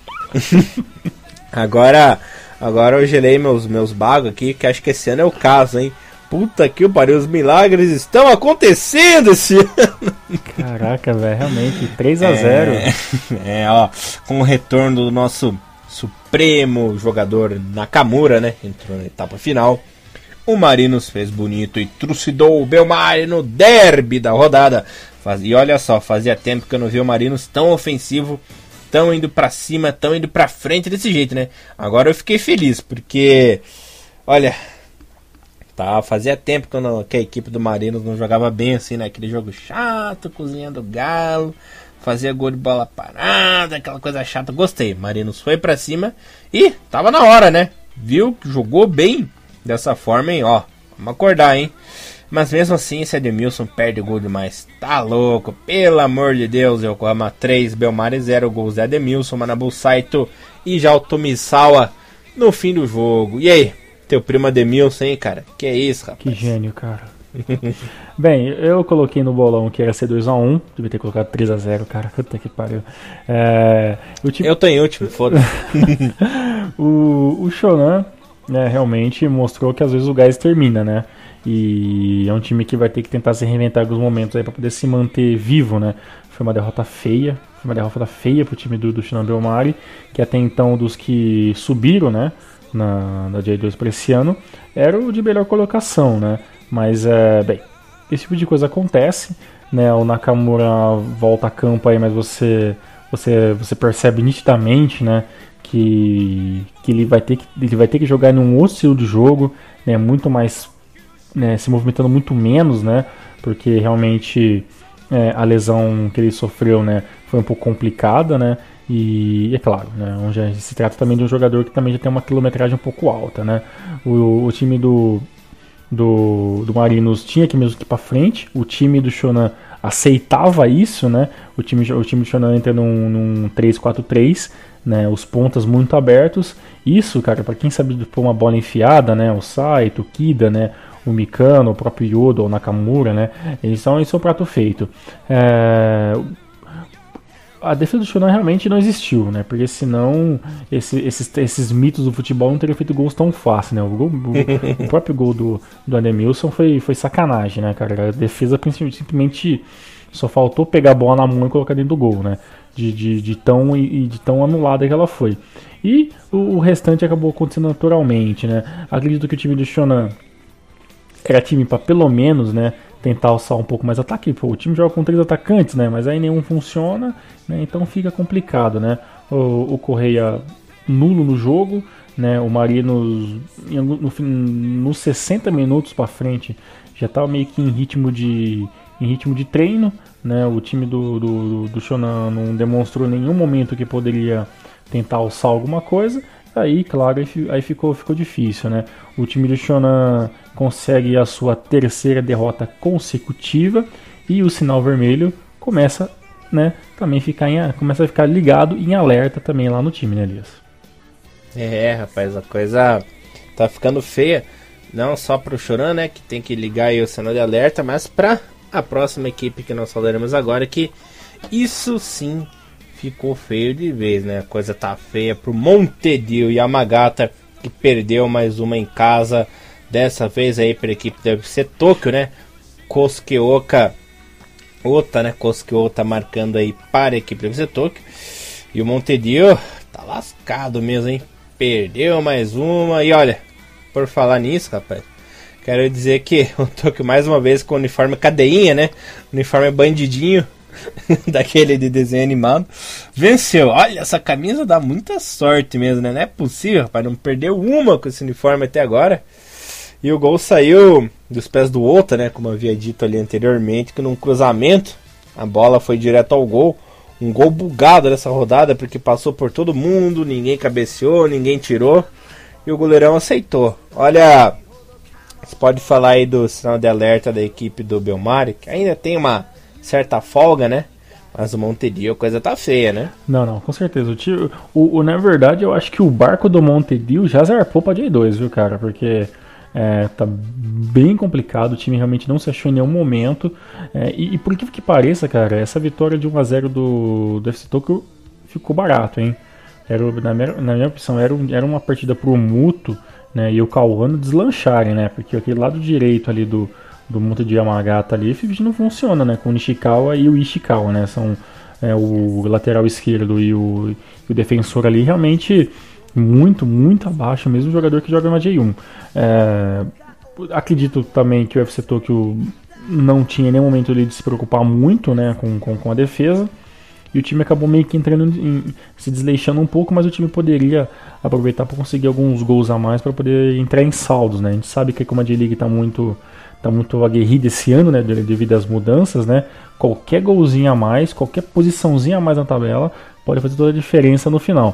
Speaker 1: agora agora eu gelei meus, meus bagos aqui, que acho que esse ano é o caso, hein? Puta que pariu, os milagres estão acontecendo esse ano.
Speaker 2: Caraca, velho, realmente, três a zero.
Speaker 1: É, é, ó, com o retorno do nosso supremo jogador Nakamura, né? Entrou na etapa final. O Marinos fez bonito e trucidou o Belmari no derby da rodada. Faz, e olha só, fazia tempo que eu não vi o Marinos tão ofensivo, tão indo pra cima, tão indo pra frente desse jeito, né? Agora eu fiquei feliz, porque, olha... Tá, fazia tempo que, não, que a equipe do Marinos não jogava bem assim, né? Aquele jogo chato, cozinhando galo, fazia gol de bola parada, aquela coisa chata. Gostei, Marinos foi pra cima e tava na hora, né? Viu? Jogou bem dessa forma, hein? Ó, vamos acordar, hein? Mas mesmo assim, esse Ademilson perde gol demais. Tá louco, pelo amor de Deus. Yokohama três, Belmari zero, gols de Ademilson, Manabu Saito e já o Tomisawa no fim do jogo. E aí? Teu primo Ademilson, hein, cara? Que é isso, rapaz?
Speaker 2: Que gênio, cara. Bem, eu coloquei no bolão que era ser dois a um. Devia ter colocado três a zero, cara. Puta que pariu. É, o time...
Speaker 1: Eu tô em último, foda-se.
Speaker 2: o, o Shonan, né, realmente mostrou que às vezes o gás termina, né? E é um time que vai ter que tentar se reinventar em alguns momentos aí pra poder se manter vivo, né? Foi uma derrota feia. Foi uma derrota feia pro time do, do Shonan Belmari, que até então dos que subiram, né? Na, na J dois para esse ano, era o de melhor colocação, né? Mas, é, bem, esse tipo de coisa acontece, né? O Nakamura volta a campo aí, mas você, você, você percebe nitidamente, né? Que, que, ele vai ter que ele vai ter que jogar num outro estilo de jogo, né? Muito mais, né? Se movimentando muito menos, né? Porque realmente é, a lesão que ele sofreu, né? Foi um pouco complicada, né? E é claro, né, onde se trata também de um jogador que também já tem uma quilometragem um pouco alta, né? O, o time do, do, do Marinos tinha que mesmo que ir para frente, o time do Shonan aceitava isso, né? O time, o time do Shonan entra num, num três quatro três, né? Os pontas muito abertos. Isso, cara, para quem sabe pôr uma bola enfiada, né? O Saito, o Kida, né? O Mikano, o próprio Yoda, o Nakamura, né? Eles são, esse é o prato feito. É... A defesa do Shonan realmente não existiu, né? Porque senão esse, esses, esses mitos do futebol não teriam feito gols tão fácil, né? O, gol, o, o próprio gol do, do Ademilson foi, foi sacanagem, né, cara? A defesa simplesmente só faltou pegar a bola na mão e colocar dentro do gol, né? De, de, de, tão, e de tão anulada que ela foi. E o, o restante acabou acontecendo naturalmente, né? Acredito que o time do Shonan era time para pelo menos, né? Tentar alçar um pouco mais ataque. Pô, o time joga com três atacantes, né? Mas aí nenhum funciona, né? Então fica complicado, né? O, o Correia nulo no jogo, né? O Marinos no, no, nos sessenta minutos para frente já estava meio que em ritmo de em ritmo de treino, né? O time do, do, do Shonan não demonstrou em nenhum momento que poderia tentar alçar alguma coisa. Aí, claro, aí ficou, ficou difícil, né? O time do Shonan consegue a sua terceira derrota consecutiva e o sinal vermelho começa, né, também ficar em, começa a ficar ligado em alerta também lá no time, né, Elias?
Speaker 1: É, rapaz, a coisa tá ficando feia. não só para o Choran, né, que tem que ligar aí o sinal de alerta, mas para a próxima equipe que nós falaremos agora, que isso sim ficou feio de vez, né? A coisa tá feia pro Montedio Yamagata, que perdeu mais uma em casa, dessa vez aí para a equipe da U F C Tóquio, né? Koskeoka Ota, né? Koskeoka marcando aí para a equipe da U F C Tóquio. E o Montedio tá lascado mesmo, hein? Perdeu mais uma. E olha, por falar nisso, rapaz, quero dizer que o Tóquio mais uma vez com o uniforme cadeinha, né? Uniforme bandidinho. Daquele de desenho animado. Venceu. Olha, essa camisa dá muita sorte mesmo, né? Não é possível, rapaz. Não perdeu uma com esse uniforme até agora. E o gol saiu dos pés do Ota, né? Como eu havia dito ali anteriormente, que num cruzamento a bola foi direto ao gol. Um gol bugado nessa rodada, porque passou por todo mundo, ninguém cabeceou, ninguém tirou. E o goleirão aceitou. Olha, você pode falar aí do sinal de alerta da equipe do Belmari, que ainda tem uma certa folga, né? Mas o Montedio, a coisa tá feia, né?
Speaker 2: Não, não, com certeza. O, tio, o, o, na verdade, eu acho que o barco do Montedio já zarpou pra J dois, viu, cara? Porque é, tá bem complicado, o time realmente não se achou em nenhum momento. É, e, e por que que pareça, cara, essa vitória de um a zero do, do U F C Tóquio ficou barato, hein? Era, na, minha, na minha opção, era, um, era uma partida pro Muto, né, e o Kawano deslancharem, né? Porque aquele lado direito ali do do Montedio Yamagata ali, não funciona, né? Com o Nishikawa e o Ishikawa, né? São é, o lateral esquerdo e o, e o defensor ali realmente muito, muito abaixo, mesmo o jogador que joga na J um. É, acredito também que o U F C Tóquio não tinha em nenhum momento ali de se preocupar muito, né? Com, com, com a defesa. E o time acabou meio que entrando em, se desleixando um pouco, mas o time poderia aproveitar para conseguir alguns gols a mais para poder entrar em saldos, né? A gente sabe que como a J-League está muito tá muito aguerrida esse ano, né, devido às mudanças, né? Qualquer golzinho a mais, qualquer posiçãozinha a mais na tabela pode fazer toda a diferença no final.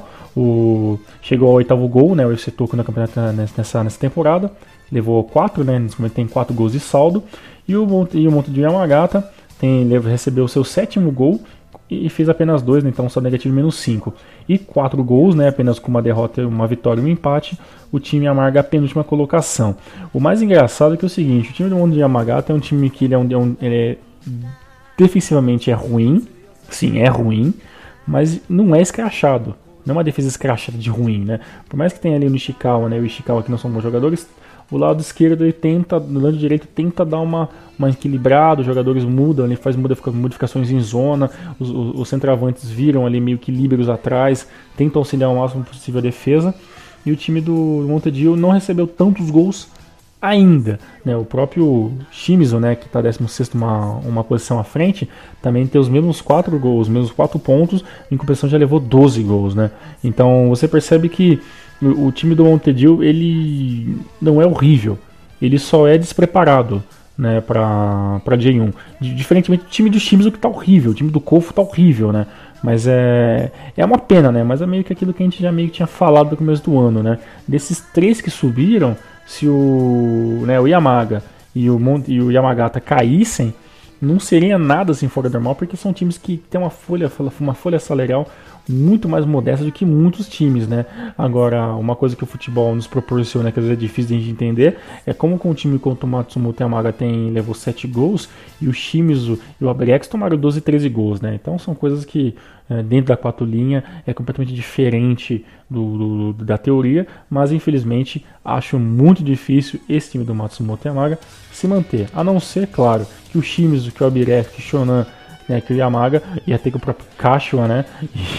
Speaker 2: O chegou ao oitavo gol, né, o U F C Tóquio no campeonato nessa nessa temporada, levou quatro, né? Nesse momento tem quatro gols de saldo e o Monte e o Montedio Yamagata tem recebeu o seu sétimo gol e fez apenas dois, né, então só negativo menos cinco. E quatro gols, né, apenas com uma derrota, uma vitória e um empate, o time amarga a penúltima colocação. O mais engraçado é que é o seguinte, o time do Montedio Yamagata é um time que ele é, um, ele é defensivamente é ruim, sim, é ruim, mas não é escrachado. Não é uma defesa escrachada de ruim, né? Por mais que tenha ali o Nishikawa, né, o Ishikawa que não são bons jogadores, o lado esquerdo ele tenta, no lado direito tenta dar uma, uma equilibrada, os jogadores mudam, ele faz modificações em zona, os, os, os centroavantes viram ali meio que líberos atrás, tentam auxiliar o máximo possível a defesa, e o time do Montedio não recebeu tantos gols ainda, né? O próprio Shimizu, né, que está décimo sexto, uma, uma posição à frente, também tem os mesmos quatro gols, os mesmos quatro pontos, em compensação já levou doze gols, né? Então você percebe que o time do Montedio, ele não é horrível, ele só é despreparado, né, para para J um. Diferentemente do time do Shimizu que tá horrível, o time do Kofu tá horrível, né? Mas é é uma pena, né? Mas é meio que aquilo que a gente já meio que tinha falado no começo do ano, né? Desses três que subiram, se o, né, o Yamaga e o, Monte, e o Yamagata caíssem, não seria nada assim fora do normal, porque são times que têm uma folha, uma folha salarial muito mais modesta do que muitos times, né? Agora, uma coisa que o futebol nos proporciona, que às vezes é difícil de a gente entender, é como com um time como o Matsumoto Yamaga tem, levou sete gols, e o Shimizu e o Abrix tomaram doze, treze gols, né? Então são coisas que, é, dentro da quatro linha, é completamente diferente do, do, da teoria, mas infelizmente acho muito difícil esse time do Matsumoto Yamaga se manter, a não ser, claro, que o Shimizu, que o Abrix, que o Shonan, né, que o Yamaga e até que o próprio Kashiwa, né,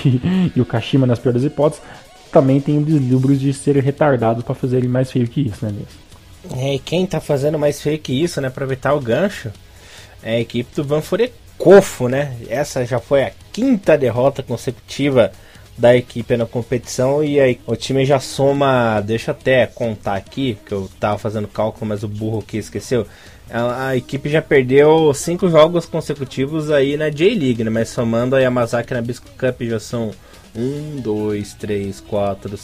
Speaker 2: e, e o Kashima, nas piores hipóteses, também tem um deslumbre de serem retardados para fazerem mais feio que isso, né, mesmo.
Speaker 1: É, e quem tá fazendo mais feio que isso, né, aproveitar o gancho, é a equipe do Vanfure Kofu, né? Essa já foi a quinta derrota consecutiva da equipe na competição e aí o time já soma, deixa eu até contar aqui, que eu tava fazendo cálculo, mas o burro aqui esqueceu. A, a equipe já perdeu cinco jogos consecutivos aí na J-League, né? Mas somando a Yamazaki na Bisco Cup já são um, dois, três, quatro,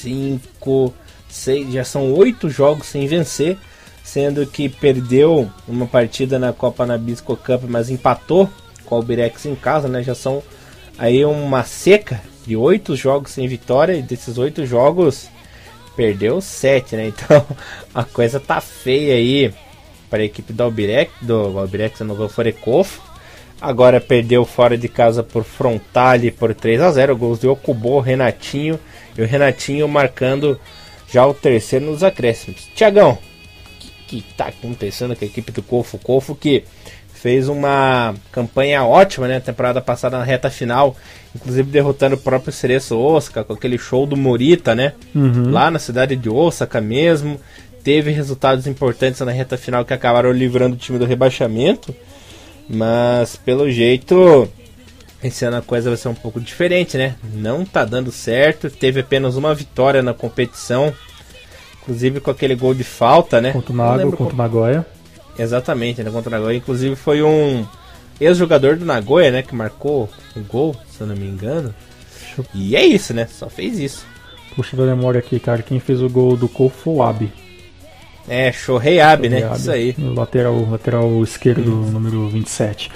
Speaker 1: cinco, seis, já são oito jogos sem vencer, sendo que perdeu uma partida na Copa Nabisco Cup, mas empatou com o Albirex em casa, né? Já são aí uma seca de oito jogos sem vitória, e desses oito jogos perdeu sete, né? Então a coisa tá feia aí para a equipe do Albirex, do Albirex no Voforekofo. Agora perdeu fora de casa por Frontale por três a zero, gols de Okubo, Renatinho, e o Renatinho marcando já o terceiro nos acréscimos. Tiagão, o que, que tá acontecendo com a equipe do Kofo? Kofo que fez uma campanha ótima, né, temporada passada na reta final, inclusive derrotando o próprio Cereço Osaka com aquele show do Morita, né, uhum. lá na cidade de Osaka mesmo. Teve resultados importantes na reta final que acabaram livrando o time do rebaixamento, mas pelo jeito esse ano a coisa vai ser um pouco diferente, né? Não tá dando certo, teve apenas uma vitória na competição, inclusive com aquele gol de falta, né?
Speaker 2: Contra o Nago, contra o Nagoya.
Speaker 1: Exatamente, né? Contra o Nagoya. Inclusive foi um ex-jogador do Nagoya, né? Que marcou o gol, se eu não me engano. E é isso, né? Só fez isso.
Speaker 2: Puxa da memória aqui, cara. Quem fez o gol do Kofo foi o Abe.
Speaker 1: É, Shohei Abe, né? Abe. Isso aí.
Speaker 2: Lateral, lateral esquerdo, hum. número vinte e sete.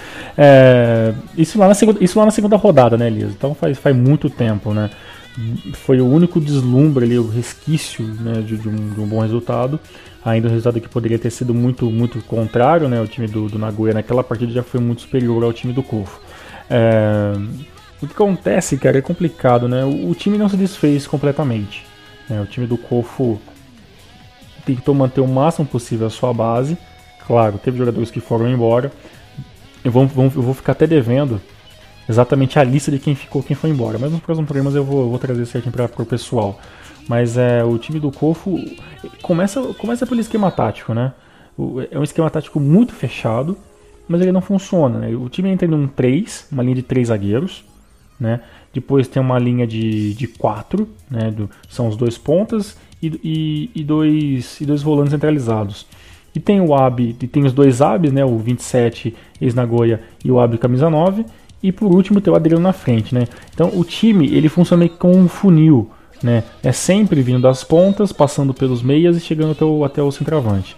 Speaker 2: É, isso, lá na segunda, isso lá na segunda rodada, né, Elias? Então faz, faz muito tempo, né? Foi o único deslumbre ali, o resquício, né, de, de, um, de um bom resultado. Ainda o resultado que poderia ter sido muito, muito contrário, né? O time do, do Nagoya naquela partida já foi muito superior ao time do Kofo. É, o que acontece, cara, é complicado, né? O, o time não se desfez completamente, né? O time do Kofo tentou manter o máximo possível a sua base. Claro, teve jogadores que foram embora. Eu vou, vou, eu vou ficar até devendo exatamente a lista de quem ficou, quem foi embora. Mas nos próximos programas eu vou, eu vou trazer certinho para o pessoal. Mas é, o time do Kofo começa, começa pelo esquema tático, né? O, é um esquema tático muito fechado, mas ele não funciona, né? O time entra em um três, uma linha de três zagueiros, né? Depois tem uma linha de, de quatro, né? Do, são os dois pontas e, e, e, dois, e dois volantes centralizados. E tem o Abe, e tem os dois Abes, né? O vinte e sete ex-Nagoya e o Abe camisa nove. E por último tem o Adriano na frente, né? Então o time ele funciona meio que como um funil, né? É sempre vindo das pontas, passando pelos meias e chegando até o, até o centroavante.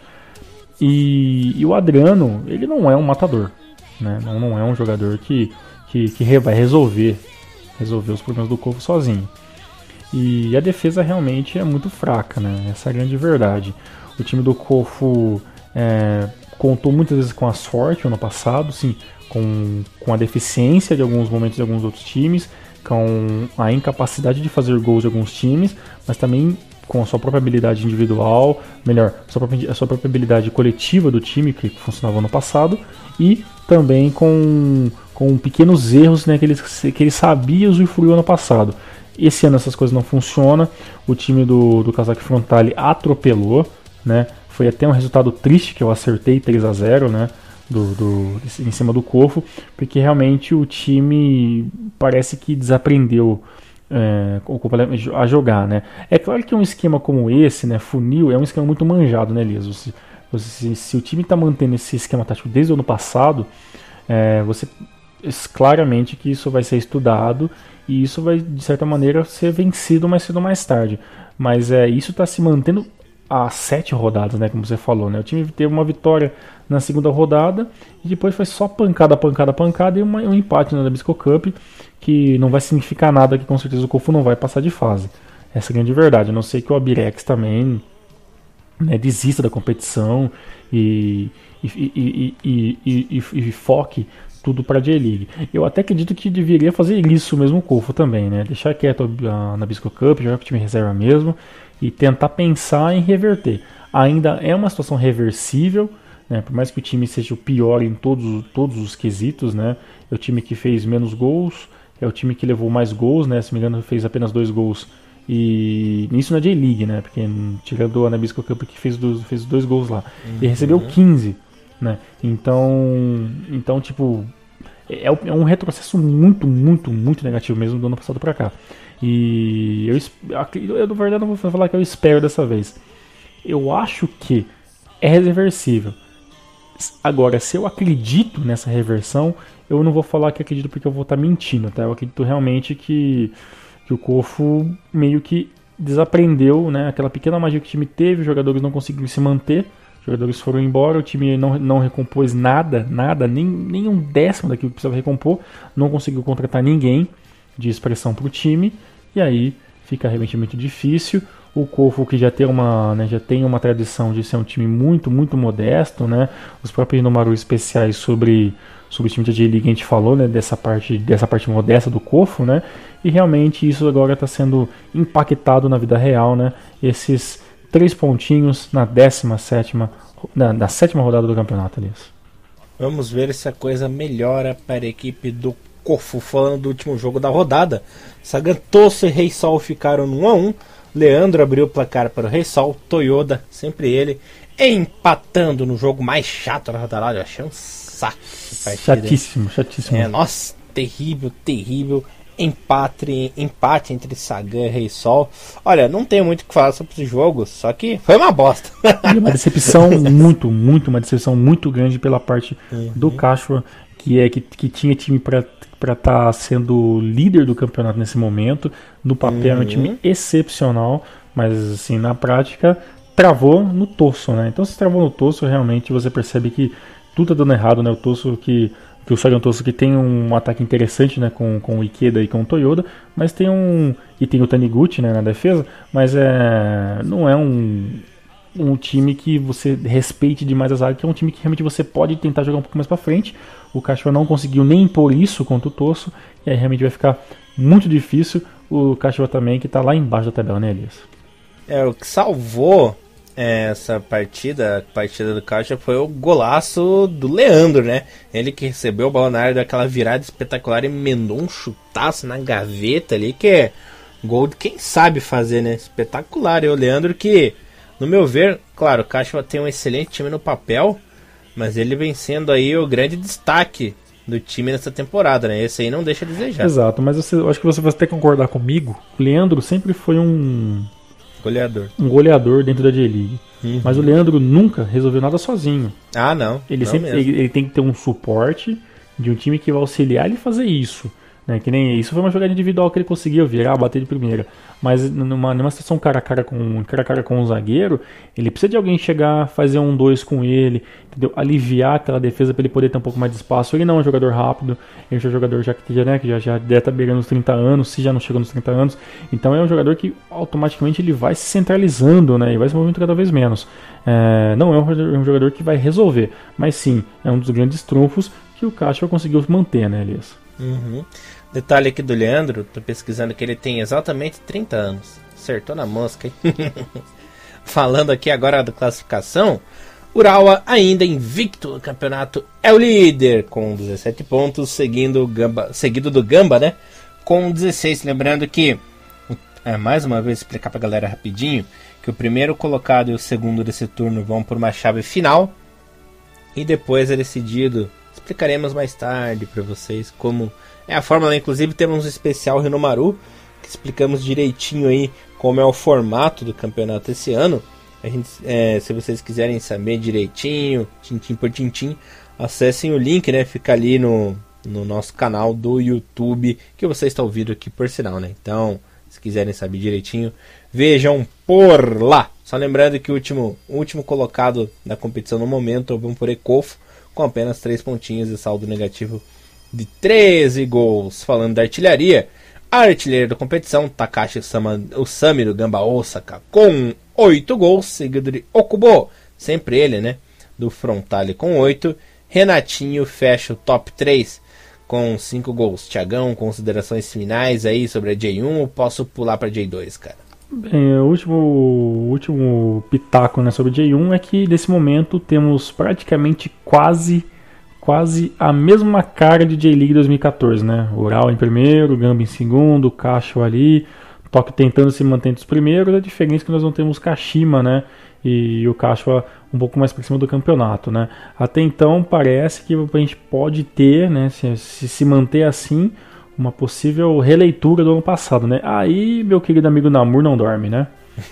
Speaker 2: E, e o Adriano, ele não é um matador, né? Não, não é um jogador que, que, que vai resolver, resolver os problemas do Kofo sozinho. E a defesa realmente é muito fraca, né? Essa é a grande verdade. O time do Kofo é, contou muitas vezes com a sorte ano passado, sim, com, com a deficiência de alguns momentos de alguns outros times, com a incapacidade de fazer gols de alguns times, mas também com a sua própria habilidade individual, melhor, a sua própria, a sua própria habilidade coletiva do time, que funcionava no passado, e também com, com pequenos erros, né, que, ele, que ele sabia usufruir ano passado. Esse ano essas coisas não funcionam, o time do, do Kazakh Frontale atropelou, né, foi até um resultado triste que eu acertei três a zero, né, Do, do, em cima do Kofo, porque realmente o time parece que desaprendeu é, a jogar, né? É claro que um esquema como esse, né, funil, é um esquema muito manjado, né, Elias? Você, você, se o time está mantendo esse esquema tático desde o ano passado, é, você claramente que isso vai ser estudado e isso vai, de certa maneira, ser vencido mais cedo ou mais tarde. Mas é, isso está se mantendo há sete rodadas, né, como você falou, né? O time teve uma vitória na segunda rodada e depois foi só pancada, pancada, pancada e uma, um empate na Nabisco Cup, que não vai significar nada, que com certeza o Kofo não vai passar de fase. Essa é a grande verdade, a não ser que o Albirex também, né, desista da competição e, e, e, e, e, e, e foque tudo para a J-League. Eu até acredito que deveria fazer isso mesmo o Kofo também, né? Deixar quieto a Nabisco Cup, jogar com o time reserva mesmo e tentar pensar em reverter. Ainda é uma situação reversível, né? Por mais que o time seja o pior em todos, todos os quesitos, né? É o time que fez menos gols, é o time que levou mais gols, né? Se me engano, fez apenas dois gols. E isso na J-League, né? Porque tirando a Nabisco Cup que fez, dois, fez dois gols lá. Uhum. Ele recebeu quinze, né? Então, então tipo, é, é um retrocesso muito, muito, muito negativo mesmo do ano passado pra cá. E eu, eu, eu, na verdade, não vou falar que eu espero dessa vez. Eu acho que é reversível. Agora, se eu acredito nessa reversão, eu não vou falar que acredito porque eu vou estar mentindo, tá? Eu acredito realmente que, que o Kofo meio que desaprendeu, né? Aquela pequena magia que o time teve, os jogadores não conseguiram se manter, os jogadores foram embora, o time não, não recompôs nada, nada, nem, nem um décimo daquilo que precisava recompor, não conseguiu contratar ninguém de expressão para o time, e aí fica realmente muito difícil. O Kofu, que já tem uma, né, já tem uma tradição de ser um time muito, muito modesto, né? Os próprios Inomaru especiais sobre, sobre o time de J-League a gente falou, né? Dessa parte, dessa parte modesta do Kofu, né? E realmente isso agora está sendo impactado na vida real, né? Esses três pontinhos na décima sétima, na, na sétima rodada do campeonato, aliás.
Speaker 1: Vamos ver se a coisa melhora para a equipe do Kofu. Falando do último jogo da rodada, Sagan Tosso e Rei Sol ficaram no um a um. Leandro abriu o placar para o Rei Sol. Toyoda, sempre ele, empatando no jogo mais chato da rodada. Eu achei um saco.
Speaker 2: Chatíssimo, chatíssimo.
Speaker 1: É, nossa, terrível, terrível. Empate, empate entre Sagan e Rei Sol. Olha, não tenho muito o que falar sobre esse jogo, só que foi uma bosta.
Speaker 2: E uma decepção muito, muito, uma decepção muito grande pela parte uhum. do Cachorro, que é que, que tinha time para para estar tá sendo líder do campeonato nesse momento. No papel uhum. é um time excepcional, mas assim, na prática travou no Tosso, né? Então se travou no Tosso, realmente você percebe que tudo tá dando errado, né? O Tosso que, que o Sagan Tosso que tem um ataque interessante, né? Com, com o Ikeda e com o Toyoda, mas tem um... e tem o Taniguchi, né? Na defesa, mas é, não é um... um time que você respeite demais as áreas, que é um time que realmente você pode tentar jogar um pouco mais pra frente. O Cachorro não conseguiu nem impor isso contra o Tosso, e aí realmente vai ficar muito difícil. O Cachorro também, que tá lá embaixo da tabela, né, Elias?
Speaker 1: É, o que salvou é, essa partida, a partida do Cachorro, foi o golaço do Leandro, né? Ele que recebeu o bola na área daquela virada espetacular e emendou um chutaço na gaveta ali, que é gol de quem sabe fazer, né? Espetacular. E o Leandro que... no meu ver, claro, o Cachorro tem um excelente time no papel, mas ele vem sendo aí o grande destaque do time nessa temporada, né? Esse aí não deixa a desejar.
Speaker 2: Exato, mas você, eu acho que você vai ter que concordar comigo. O Leandro sempre foi um...
Speaker 1: goleador.
Speaker 2: Um goleador dentro da J-League. Uhum. Mas o Leandro nunca resolveu nada sozinho.
Speaker 1: Ah, não.
Speaker 2: Ele
Speaker 1: não
Speaker 2: sempre ele, ele tem que ter um suporte de um time que vai auxiliar ele fazer isso. Né, que nem isso foi uma jogada individual que ele conseguiu virar, bater de primeira, mas numa, numa situação cara a cara com cara a cara com um zagueiro, ele precisa de alguém chegar, fazer um dois com ele, entendeu? Aliviar aquela defesa para ele poder ter um pouco mais de espaço. Ele não é um jogador rápido, ele é um jogador já que já, né, que já, já deve estar beirando os trinta anos, se já não chegou nos trinta anos, então é um jogador que automaticamente ele vai se centralizando, né, e vai se movendo cada vez menos. É, não é um, um jogador que vai resolver, mas sim, é um dos grandes trunfos que o Castro conseguiu manter, né, Elias?
Speaker 1: Uhum. Detalhe aqui do Leandro, tô pesquisando que ele tem exatamente trinta anos. Acertou na mosca, hein? Falando aqui agora da classificação, Urawa ainda invicto no campeonato, é o líder com dezessete pontos, seguindo o Gamba, seguido do Gamba, né? Com dezesseis. Lembrando que, é, mais uma vez explicar pra galera rapidinho, que o primeiro colocado e o segundo desse turno vão por uma chave final, e depois é decidido. Explicaremos mais tarde para vocês como é a fórmula. Inclusive temos um especial Renomaru que explicamos direitinho aí como é o formato do campeonato esse ano. A gente, é, se vocês quiserem saber direitinho, tintim por tintim, acessem o link, né? Fica ali no, no nosso canal do YouTube, que você está ouvindo aqui por sinal, né? Então, se quiserem saber direitinho, vejam por lá. Só lembrando que o último, o último colocado da competição no momento é o Vampore Kofu, com apenas três pontinhos e saldo negativo de treze gols. Falando da artilharia, a artilheira da competição, Takashi Usami do Gamba Osaka, com oito gols, seguido de Okubo, sempre ele, né, do Frontale com oito. Renatinho fecha o top três com cinco gols. Thiagão, considerações finais aí sobre a J um, ou posso pular para J dois, cara?
Speaker 2: Bem, o último, o último pitaco, né, sobre J um é que nesse momento temos praticamente quase, quase a mesma cara de J-League dois mil e catorze, né? Ural em primeiro, Gamba em segundo, Cacho ali, Tóquio tentando se manter entre os primeiros. A diferença é que nós não temos Kashima, né? E o Cacho um pouco mais para cima do campeonato, né? Até então parece que a gente pode ter, né, se, se, se manter assim, uma possível releitura do ano passado, né? Aí, meu querido amigo Namur não dorme, né?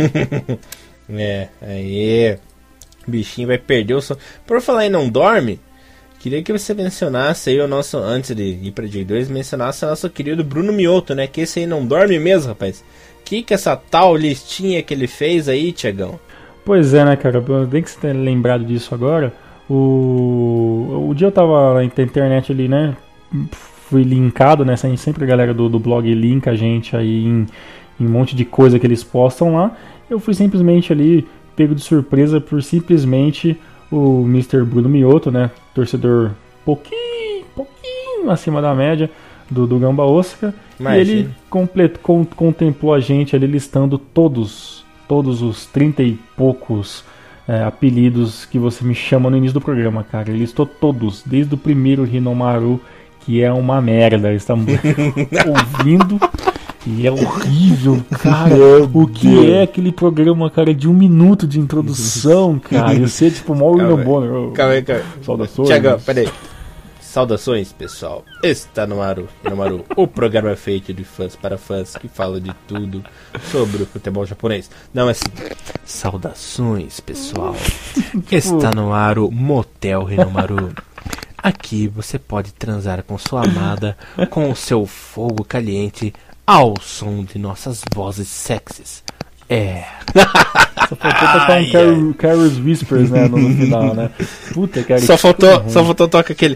Speaker 1: É, aí o bichinho vai perder o sono. Por falar em não dorme, queria que você mencionasse aí o nosso, antes de ir pra J dois, mencionasse o nosso querido Bruno Mioto, né? Que esse aí não dorme mesmo, rapaz. Que que essa tal listinha que ele fez aí, Tiagão?
Speaker 2: Pois é, né, cara? Bem que você tenha lembrado disso agora. O, o dia eu tava na internet ali, né, fui linkado, né? Sempre a galera do, do blog linka a gente aí em, em um monte de coisa que eles postam lá. Eu fui simplesmente ali pego de surpresa por simplesmente o mister Bruno Mioto, né? Torcedor pouquinho, pouquinho acima da média do, do Gamba Osaka. E ele complet, com, contemplou a gente ali listando todos, todos os trinta e poucos é, apelidos que você me chama no início do programa, cara. Ele listou todos, desde o primeiro Hinomaru, que é uma merda. Estamos ouvindo e é horrível, cara. O que é aquele programa, cara, de um minuto de introdução, cara? Eu sei, tipo, mal no Bonner.
Speaker 1: Calma aí, calma aí.
Speaker 2: Saudações.
Speaker 1: Tiagão, peraí. Saudações, pessoal. Está no ar o Hinomaru, o programa feito de fãs para fãs que fala de tudo sobre o futebol japonês. Não é assim. Saudações, pessoal. Está no ar o Motel Hinomaru. Aqui você pode transar com sua amada com o seu fogo caliente ao som de nossas vozes sexys. É.
Speaker 2: Só faltou tocar um Car- Carol's Whispers, né, no, no final, né? Puta, cara.
Speaker 1: Só faltou, só faltou tocar aquele.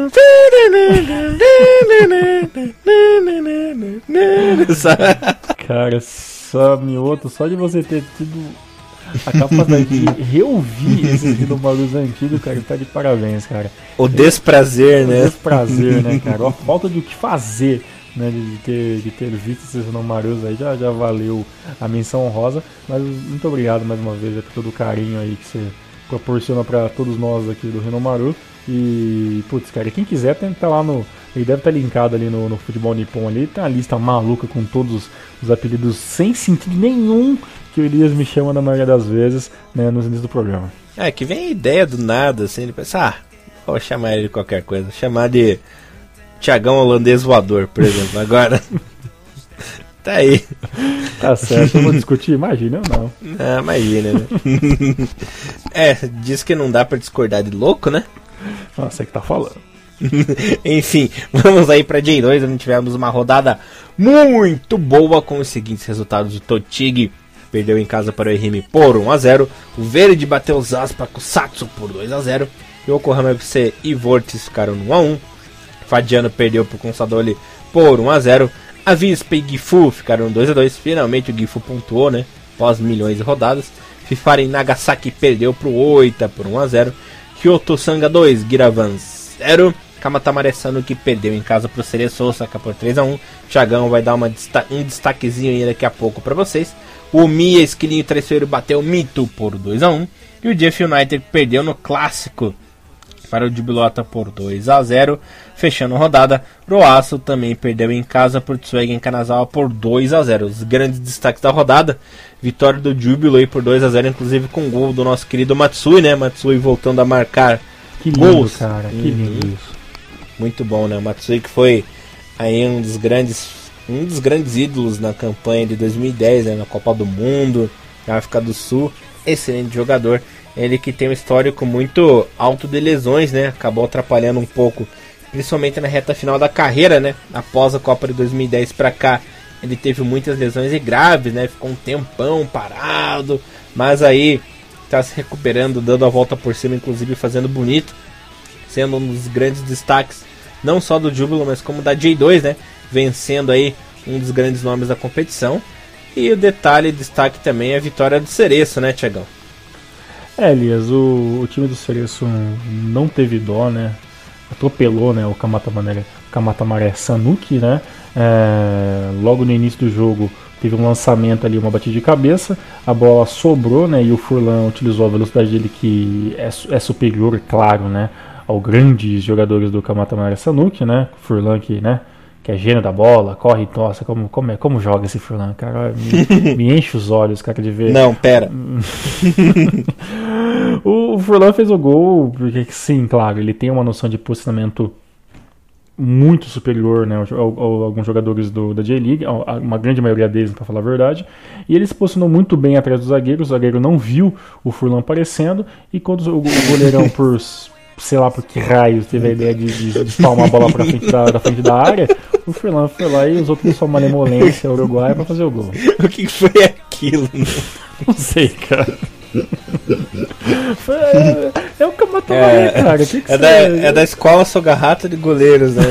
Speaker 2: Cara, só Mioto, só de você ter tido a capacidade de reouvir esses Hinomarus antigos, cara, tá de parabéns, cara.
Speaker 1: O desprazer,
Speaker 2: o
Speaker 1: né?
Speaker 2: O desprazer, né, cara? A falta de o que fazer, né, de ter, de ter visto esses Hinomarus aí, já, já valeu a menção honrosa. Mas muito obrigado mais uma vez por todo o carinho aí que você proporciona pra todos nós aqui do Hinomaru. E, putz, cara, quem quiser tem que tá lá no... Ele deve estar tá linkado ali no, no Futebol Nippon ali, tem uma lista maluca com todos os, os apelidos sem sentido nenhum que o Elias me chama na maioria das vezes, né, nos inícios do programa.
Speaker 1: É, que vem a ideia do nada, assim, ele pensa, ah, vou chamar ele de qualquer coisa, chamar de Tiagão Holandês Voador, por exemplo, agora. Tá aí.
Speaker 2: Tá certo, eu vou discutir, imagina, eu não.
Speaker 1: Ah, imagina, né? É, diz que não dá pra discordar de louco, né?
Speaker 2: Ah, você que tá falando.
Speaker 1: Enfim, vamos aí pra J dois, onde tivemos uma rodada muito boa com os seguintes resultados. O Tochigi perdeu em casa para o Ehime por um a zero, o Verde bateu os Aspa Kusatsu por dois a zero, e o Yokohama F C e Vortis ficaram no um a um, Fadiano perdeu para o Consadole por um a zero, a Vispa e Gifu ficaram dois a dois, finalmente o Gifu pontuou, né, após milhões de rodadas. Fifaren Nagasaki perdeu para o Oita por um a zero, Kyoto Sanga dois, Giravan zero, Kamatamare Sanuki perdeu em casa para o Cereço Osaka por três a um. Thiagão vai dar uma desta- um destaquezinho aí daqui a pouco para vocês. O Miya Esquilinho Traiçoeiro bateu o Mito por dois a um. E o Jeff United perdeu no clássico para o Jubilota por dois a zero. Fechando a rodada, Roaço também perdeu em casa por Tsuegen Kanazawa por dois a zero. Os grandes destaques da rodada: vitória do Júbilo aí por dois a zero, inclusive com gol do nosso querido Matsui, né? Matsui voltando a marcar
Speaker 2: que lindo,
Speaker 1: gols.
Speaker 2: Cara, que lindo
Speaker 1: uhum.
Speaker 2: isso.
Speaker 1: Muito bom, né? O Matsui, que foi aí um dos grandes, um dos grandes ídolos na campanha de dois mil e dez, né? Na Copa do Mundo, na África do Sul. Excelente jogador. Ele que tem um histórico muito alto de lesões, né? Acabou atrapalhando um pouco, principalmente na reta final da carreira, né? Após a Copa de dois mil e dez pra cá, ele teve muitas lesões e graves, né? Ficou um tempão parado, mas aí tá se recuperando, dando a volta por cima, inclusive fazendo bonito, sendo um dos grandes destaques, não só do Júbilo, mas como da J dois, né? Vencendo aí um dos grandes nomes da competição. E o detalhe, destaque também é a vitória do Cereço, né, Thiagão?
Speaker 2: É, Elias, o, o time do Cereço não teve dó, né? Atropelou, né, o Kamatamare, Kamatamare Sanuki, né? É, logo no início do jogo teve um lançamento ali, uma batida de cabeça, a bola sobrou, né? E o Furlan utilizou a velocidade dele, que é, é superior, claro, né? Aos grandes jogadores do Kamatamare Sanuki, né? Furlan que, né? Que é gênio da bola, corre e tossa, como, como, é, como joga esse Furlan, cara? Me, me enche os olhos, cara, de ver.
Speaker 1: Não, pera.
Speaker 2: o, o Furlan fez o gol, porque sim, claro, ele tem uma noção de posicionamento muito superior, né, a, a, a alguns jogadores do, da J-League, a, a, uma grande maioria deles, para falar a verdade, e ele se posicionou muito bem atrás do zagueiro, o zagueiro não viu o Furlan aparecendo, e quando o, o goleirão, por sei lá por que raios, teve a ideia de, de, de espalmar a bola para frente da, da frente da área, o Furlan foi lá e usou toda sua malemolência uruguaia para fazer o gol.
Speaker 1: O que foi aquilo?
Speaker 2: Não sei, cara. é, é o Kamata Maré, é, cara. Que que
Speaker 1: é, da, é da escola Sogahata de goleiros, né?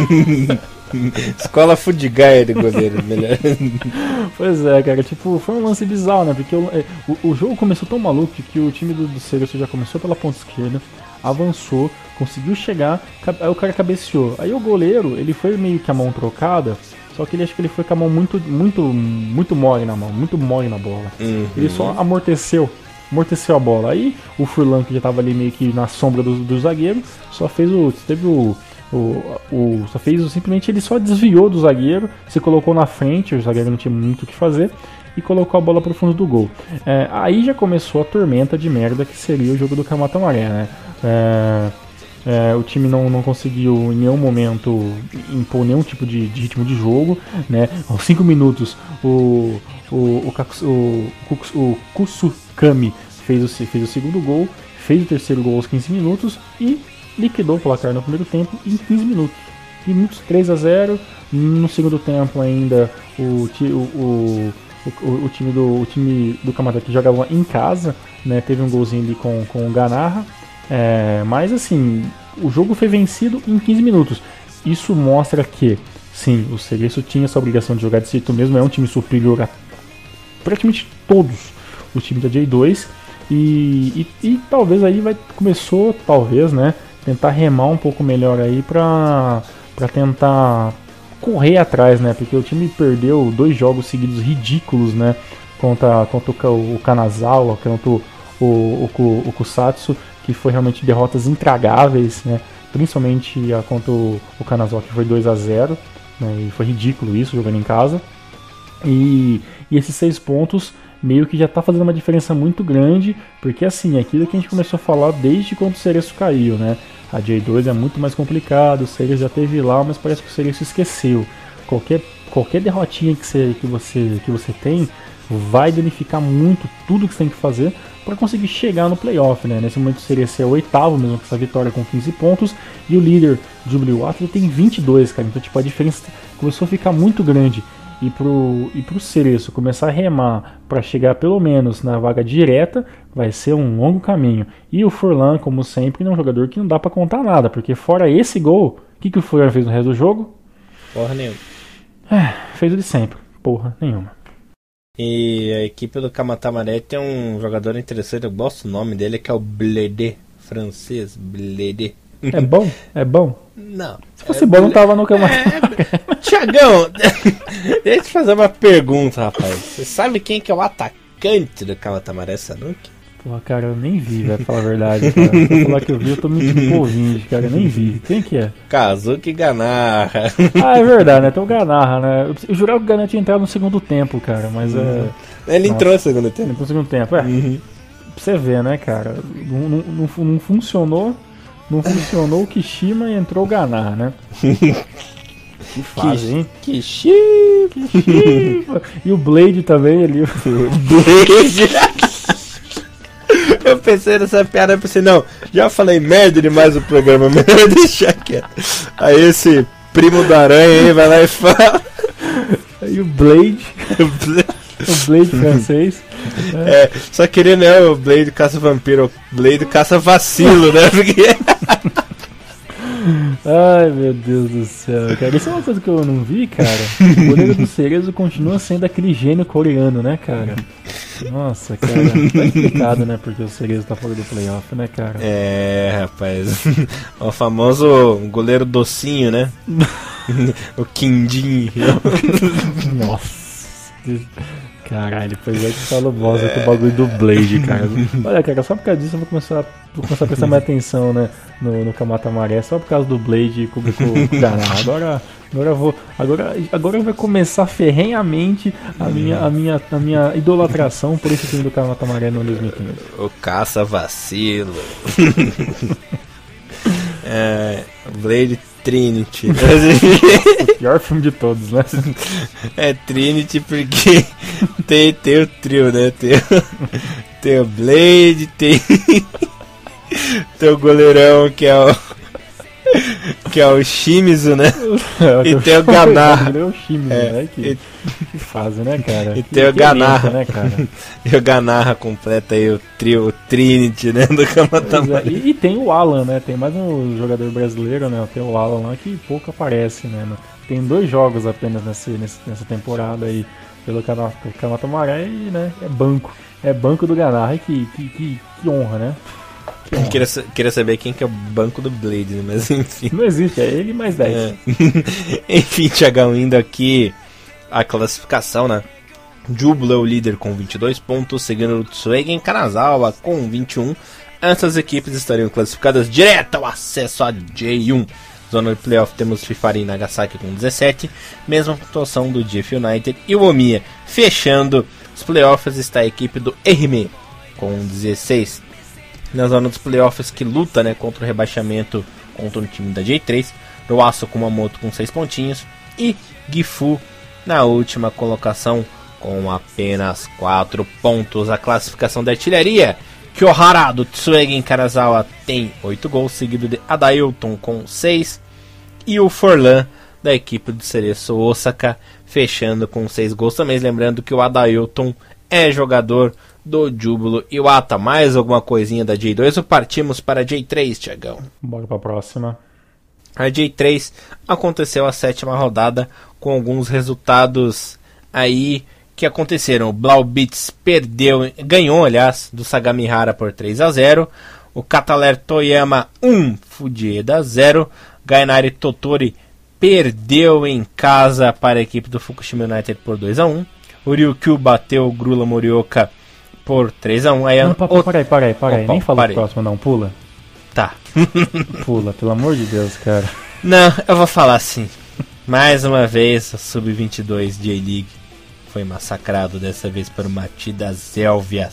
Speaker 1: Escola Fudigaya de goleiros, melhor.
Speaker 2: Pois é, cara, tipo, foi um lance bizarro, né? Porque o, o, o jogo começou tão maluco que o time do, do Cereço já começou pela ponta esquerda, avançou, conseguiu chegar, aí o cara cabeceou. Aí o goleiro, ele foi meio que a mão trocada, só que ele acho que ele foi com a mão muito, muito, muito mole na mão, muito mole na bola. Uhum. Ele só amorteceu, amorteceu a bola. Aí o Furlan, que já tava ali meio que na sombra do, do zagueiro, só fez o, teve o O, o, só fez simplesmente ele só desviou do zagueiro, se colocou na frente, o zagueiro não tinha muito o que fazer e colocou a bola pro fundo do gol. É, aí já começou a tormenta de merda que seria o jogo do Kamata Maré, né? É, é, o time não, não conseguiu em nenhum momento impor nenhum tipo de, de ritmo de jogo, né? Aos cinco minutos o, o, o, o, o, o Kusukami fez o, fez o segundo gol, fez o terceiro gol aos quinze minutos e liquidou o placar no primeiro tempo em quinze minutos. quinze minutos, três a zero. No segundo tempo ainda o, o, o, o time do, o time do Kamata, que jogava em casa, né, teve um golzinho ali com, com o Ganaha. É, mas assim, o jogo foi vencido em quinze minutos. Isso mostra que, sim, o Cereço tinha essa obrigação de jogar de jeito mesmo. É um time superior a praticamente todos os times da J dois. E, e, e talvez aí vai, começou, talvez, né, tentar remar um pouco melhor aí pra, pra tentar correr atrás, né? Porque o time perdeu dois jogos seguidos ridículos, né? Contra, contra o, o Kanazawa, contra o, o, o, o Kusatsu, que foi realmente derrotas intragáveis, né? Principalmente a, contra o, o Kanazawa, que foi dois a zero, né? E foi ridículo isso, jogando em casa. E, e esses seis pontos meio que já tá fazendo uma diferença muito grande, porque assim, aquilo que a gente começou a falar desde quando o Cereço caiu, né? A J dois é muito mais complicado, o Cereço já teve lá, mas parece que o Cereço esqueceu. Qualquer, qualquer derrotinha que você, que, você, que você tem vai danificar muito tudo que você tem que fazer para conseguir chegar no playoff, né? Nesse momento o Cereço é o oitavo, mesmo com essa vitória com quinze pontos, e o líder, Jubilee Atlas, tem vinte e dois, cara. Então tipo, a diferença começou a ficar muito grande. E pro, e pro Cereço começar a remar para chegar pelo menos na vaga direta, vai ser um longo caminho. E o Furlan, como sempre, é um jogador que não dá para contar nada, porque fora esse gol, o que, que o Furlan fez no resto do jogo?
Speaker 1: Porra nenhuma.
Speaker 2: É, fez o de sempre. Porra nenhuma.
Speaker 1: E a equipe do Kamata Maré tem um jogador interessante, eu gosto do nome dele, que é o Bledé, francês, Bledé.
Speaker 2: É bom? É bom?
Speaker 1: Não.
Speaker 2: Se fosse é, bom, não tava no Kamata.
Speaker 1: É, Tiagão, deixa eu te fazer uma pergunta, rapaz. Você sabe quem que é o atacante do Kamata Maré Sanuki?
Speaker 2: Porra, cara, eu nem vi, velho, pra falar a verdade, cara. Se eu falar que eu vi, eu tô mentindo por ouvinte, cara, eu nem vi. Quem que é?
Speaker 1: Kazuki Ganaha.
Speaker 2: Ah, é verdade, né? Tem o Ganaha, né? Eu jurava que o Ganaha tinha entrado no segundo tempo, cara, mas uhum. é...
Speaker 1: Ele Nossa, entrou no segundo tempo.
Speaker 2: Ele entrou no segundo tempo, é. Uhum. Pra você ver, né, cara? Não, não, não, não funcionou... Não funcionou o Kishima e entrou o Ganaha, né? Que fase, hein?
Speaker 1: Kishima!
Speaker 2: Kishima! E o Blade também ali.
Speaker 1: Blade! Eu pensei nessa piada, eu pensei, não, já falei merda demais no programa, melhor deixar quieto. Aí esse primo do Aranha aí vai lá e fala.
Speaker 2: Aí o Blade. O Blade francês.
Speaker 1: É, só queria, né, o Blade caça vampiro, o Blade caça vacilo, né? Porque...
Speaker 2: Ai, meu Deus do céu, cara. Isso é uma coisa que eu não vi, cara. O goleiro do Cerezo continua sendo aquele gênio coreano, né, cara? Nossa, cara. Tá explicado, né, porque o Cerezo tá fora do playoff, né, cara?
Speaker 1: É, rapaz. O famoso goleiro docinho, né? O quindim.
Speaker 2: Nossa. Caralho, depois é que fala bosta com o bagulho do Blade, cara. Olha, cara, só por causa disso eu vou começar, vou começar a prestar mais atenção, né, no, no Kamata Maré, só por causa do Blade com o Ganaha. Agora, agora eu vou. Agora, agora vai começar ferrenhamente a minha, a, minha, a minha idolatração por esse time do Kamata Maré no dois mil e quinze.
Speaker 1: O caça vacilo. É, Blade Trinity.
Speaker 2: O pior filme de todos, né?
Speaker 1: É Trinity porque tem, tem o trio, né? Tem, tem o Blade, tem, tem o goleirão que é o Que é o Shimizu, né?
Speaker 2: É,
Speaker 1: e tem o Ganaha.
Speaker 2: É o Shimizu,
Speaker 1: é,
Speaker 2: né? Que,
Speaker 1: e...
Speaker 2: que fase, né, cara?
Speaker 1: E tem o Ganaha,
Speaker 2: né, cara?
Speaker 1: E o Ganaha completa aí o trio, o Trinity, né, do Kamatamari.
Speaker 2: É, e, e tem o Alan, né? Tem mais um jogador brasileiro, né? Tem o Alan lá que pouco aparece, né? Tem dois jogos apenas nessa, nessa temporada aí pelo Kamatamari e, né, é banco. É banco do Ganaha, que, que, que, que honra, né? Que honra.
Speaker 1: Queria, queria saber quem que é o banco do Blade, né? Mas enfim.
Speaker 2: Não existe, é ele mais dez.
Speaker 1: É. Enfim, Thiagão, indo aqui a classificação, né? Júbilo é o líder com vinte e dois pontos, seguindo o Tsueigen Kanazawa com vinte e um. Essas equipes estariam classificadas direto ao acesso a J um. Zona de playoff temos Fifari e Nagasaki com dezessete, mesma pontuação do G F United e o Omiya. Fechando os playoffs está a equipe do Ehime com dezesseis. Na zona dos playoffs que luta, né, contra o rebaixamento contra o time da J três, Roasso Kumamoto com seis pontinhos e Gifu na última colocação com apenas quatro pontos. A classificação da artilharia: Kyohara do Tsueigen Kanazawa tem oito gols, seguido de Adailton com seis, e o Forlan da equipe do Cereço Osaka fechando com seis gols também. Lembrando que o Adailton é jogador do Júbilo Iwata. Mais alguma coisinha da J dois ou partimos para a J três, Thiagão?
Speaker 2: Bora para a próxima.
Speaker 1: A J três aconteceu a sétima rodada com alguns resultados aí que aconteceram. O Blau Beats perdeu, ganhou, aliás, do Sagamihara por três a zero. O Kataler Toyama um, Fujieda zero. Gainari Totori perdeu em casa para a equipe do Fukushima United por dois a um. O Ryukyu bateu o Grula Morioka por três a um. Aí,
Speaker 2: não, papai, o... Para aí, para aí, para aí. Nem fala o próximo não, pula.
Speaker 1: Tá.
Speaker 2: Pula, pelo amor de Deus, cara.
Speaker 1: Não, eu vou falar assim. Mais uma vez, a sub vinte e dois J-League foi massacrado, dessa vez por Matida Zélvia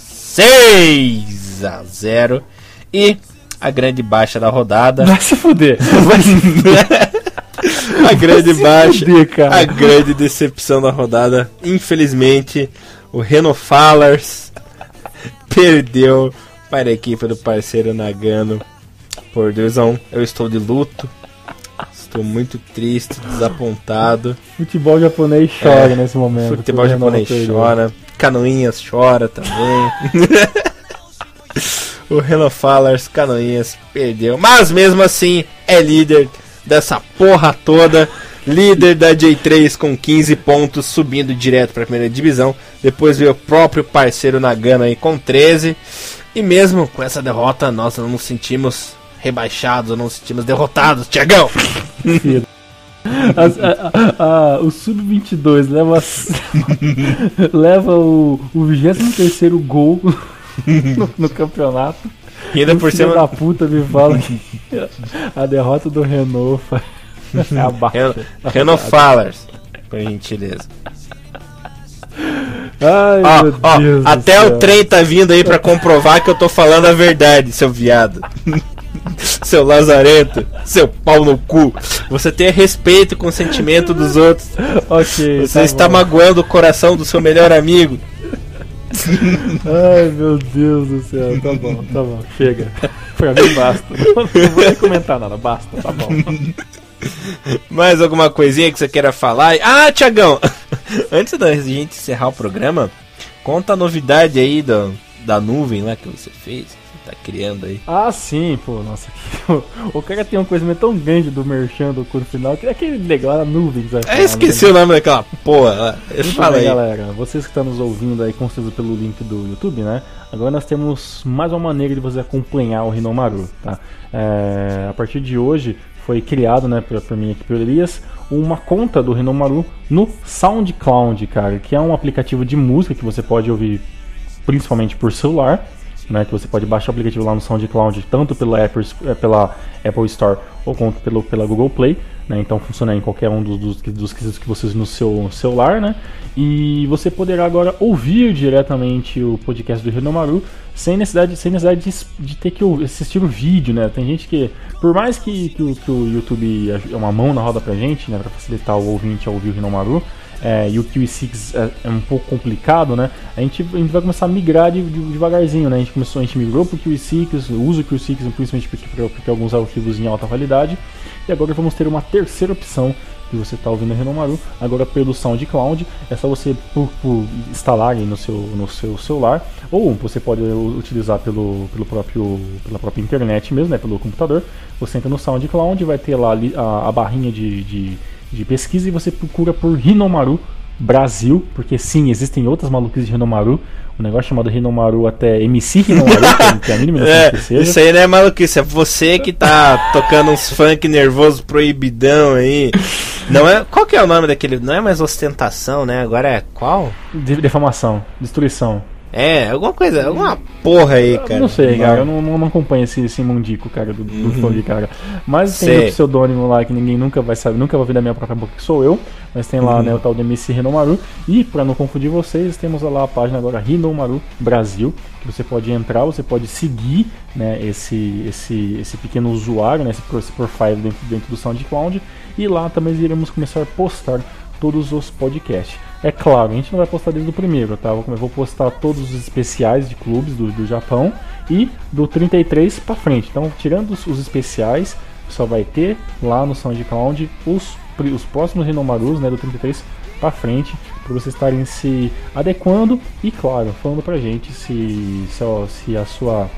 Speaker 1: seis a zero. E a grande baixa da rodada...
Speaker 2: Vai se fuder. Vai se fuder.
Speaker 1: A grande baixa,
Speaker 2: fuder, cara.
Speaker 1: A grande decepção da rodada. Infelizmente, o Renault Fallers perdeu para a equipe do parceiro Nagano por dois a um. Eu estou de luto. Estou muito triste, desapontado.
Speaker 2: Futebol japonês chora
Speaker 1: é,
Speaker 2: nesse momento.
Speaker 1: Futebol japonês chora. Canoinhas chora também. O Renault Fallers, Canoinhas, perdeu. Mas mesmo assim, é líder dessa porra toda. Líder da J três com quinze pontos, subindo direto para a primeira divisão. Depois veio o próprio parceiro Nagano aí com treze. E mesmo com essa derrota, nós não nos sentimos rebaixados, não nos sentimos derrotados, Thiagão.
Speaker 2: As, a, a, a, o sub vinte e dois leva, leva o, o vigésimo terceiro gol no, no campeonato.
Speaker 1: E ainda por cima
Speaker 2: da puta me fala que a derrota do Renault é abaixo.
Speaker 1: Renault Fallers, por gentileza.
Speaker 2: Ai,
Speaker 1: ó,
Speaker 2: meu
Speaker 1: ó,
Speaker 2: Deus
Speaker 1: até o trem tá vindo aí pra comprovar que eu tô falando a verdade, seu viado. Seu lazarento, seu pau no cu. Você tenha respeito com o sentimento dos outros.
Speaker 2: Ok.
Speaker 1: Você
Speaker 2: tá
Speaker 1: está
Speaker 2: bom.
Speaker 1: magoando o coração do seu melhor amigo.
Speaker 2: Ai, meu Deus do céu. Tá bom, tá bom. Chega. Pra mim basta. Não vou nem comentar nada. Basta, tá bom.
Speaker 1: Mais alguma coisinha que você queira falar? Ah, Thiagão, antes da gente encerrar o programa, conta a novidade aí do, da nuvem lá que você fez, que você tá criando aí.
Speaker 2: Ah, sim, pô, nossa. O cara tem um conhecimento tão grande do merchan do curso final, que é aquele legal, a nuvem.
Speaker 1: É, esqueci o nome daquela porra lá. Fala
Speaker 2: bem,
Speaker 1: aí.
Speaker 2: Galera, vocês que estão nos ouvindo aí, com certeza pelo link do YouTube, né? Agora nós temos mais uma maneira de você acompanhar o Hinomaru, tá? É, a partir de hoje foi criado, né, por, por mim aqui pelo Elias, uma conta do Hinomaru no SoundCloud, cara, que é um aplicativo de música que você pode ouvir principalmente por celular, né, que você pode baixar o aplicativo lá no SoundCloud, tanto pela Apple, pela Apple Store ou quanto pelo, pela Google Play, né, então funciona em qualquer um dos, dos, dos quesitos que você usa no seu celular, né, e você poderá agora ouvir diretamente o podcast do Hinomaru sem necessidade, sem necessidade de, de ter que assistir o vídeo, né, tem gente que, por mais que, que, o, que o YouTube é uma mão na roda pra gente, né, pra facilitar o ouvinte a ouvir o Hinomaru, é, e o Kiwi seis é, é um pouco complicado, né? A gente, a gente vai começar a migrar de, de, devagarzinho, né? A gente começou, a gente migrou pro Kiwi seis, usa o Kiwi seis principalmente porque, porque alguns arquivos em alta qualidade, e agora vamos ter uma terceira opção que você está ouvindo no Hinomaru, agora pelo SoundCloud. É só você por, por instalar aí no seu, no seu celular, ou você pode utilizar pelo, pelo próprio, pela própria internet mesmo, né, pelo computador. Você entra no SoundCloud, vai ter lá a, a barrinha de, de, de pesquisa e você procura por Hinomaru Brasil, porque sim, existem outras maluquices de Hinomaru. Um negócio chamado Hinomaru, até M C Hinomaru, que é a mínima
Speaker 1: é,
Speaker 2: que seja.
Speaker 1: Isso aí não é maluquice, é você que tá tocando uns funk nervoso proibidão aí. Não é, qual que é o nome daquele? Não é mais ostentação, né? Agora é qual?
Speaker 2: Defamação, destruição.
Speaker 1: É, alguma coisa, alguma porra aí, cara.
Speaker 2: Eu não sei, cara, eu não, não, não acompanho esse, esse mundico, cara, do, do
Speaker 1: uhum.
Speaker 2: funk, cara. Mas
Speaker 1: sei.
Speaker 2: tem o pseudônimo lá que ninguém nunca vai saber, nunca vai ver da minha própria boca que sou eu. Mas tem lá, uhum. né, o tal de M C Hinomaru. E, pra não confundir vocês, temos lá a página agora Hinomaru Brasil, que você pode entrar, você pode seguir, né, esse, esse, esse pequeno usuário, né, esse, esse profile dentro, dentro do SoundCloud. E lá também iremos começar a postar todos os podcasts. É claro, a gente não vai postar desde o primeiro, tá? Eu vou postar todos os especiais de clubes do, do Japão e do trinta e três pra frente. Então, tirando os, os especiais, só vai ter lá no SoundCloud os, os próximos Hinomarus, né, do trinta e três pra frente, para vocês estarem se adequando e, claro, falando pra gente se, se, se a sua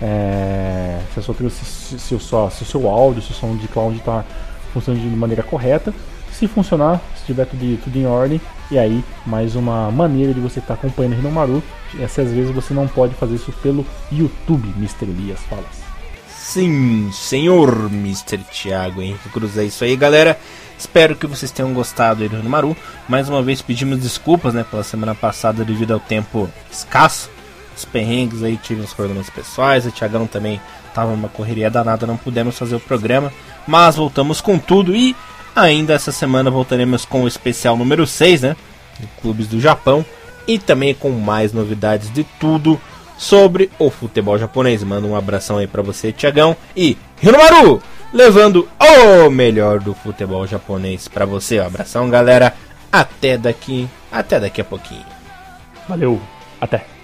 Speaker 2: é, se, a sua, se, se, se, o seu, se o seu áudio, se o SoundCloud está funcionando de maneira correta. Se funcionar, se tiver tudo, tudo em ordem, e aí mais uma maneira de você estar tá acompanhando o Hinomaru. Essas vezes você não pode fazer isso pelo YouTube, mister Elias Falas.
Speaker 1: Sim, senhor mister Thiago Henrique Cruz, é isso aí, galera. Espero que vocês tenham gostado aí do Hinomaru. Mais uma vez pedimos desculpas, né, pela semana passada devido ao tempo escasso. Os perrengues aí, tive uns problemas pessoais, o Thiagão também estava numa correria danada, não pudemos fazer o programa. Mas voltamos com tudo e ainda essa semana voltaremos com o especial número seis, né, de clubes do Japão, e também com mais novidades de tudo sobre o futebol japonês. Manda um abração aí pra você, Thiagão, e Hinomaru, levando o melhor do futebol japonês pra você. Um abração, galera, até daqui, até daqui a pouquinho.
Speaker 2: Valeu, até.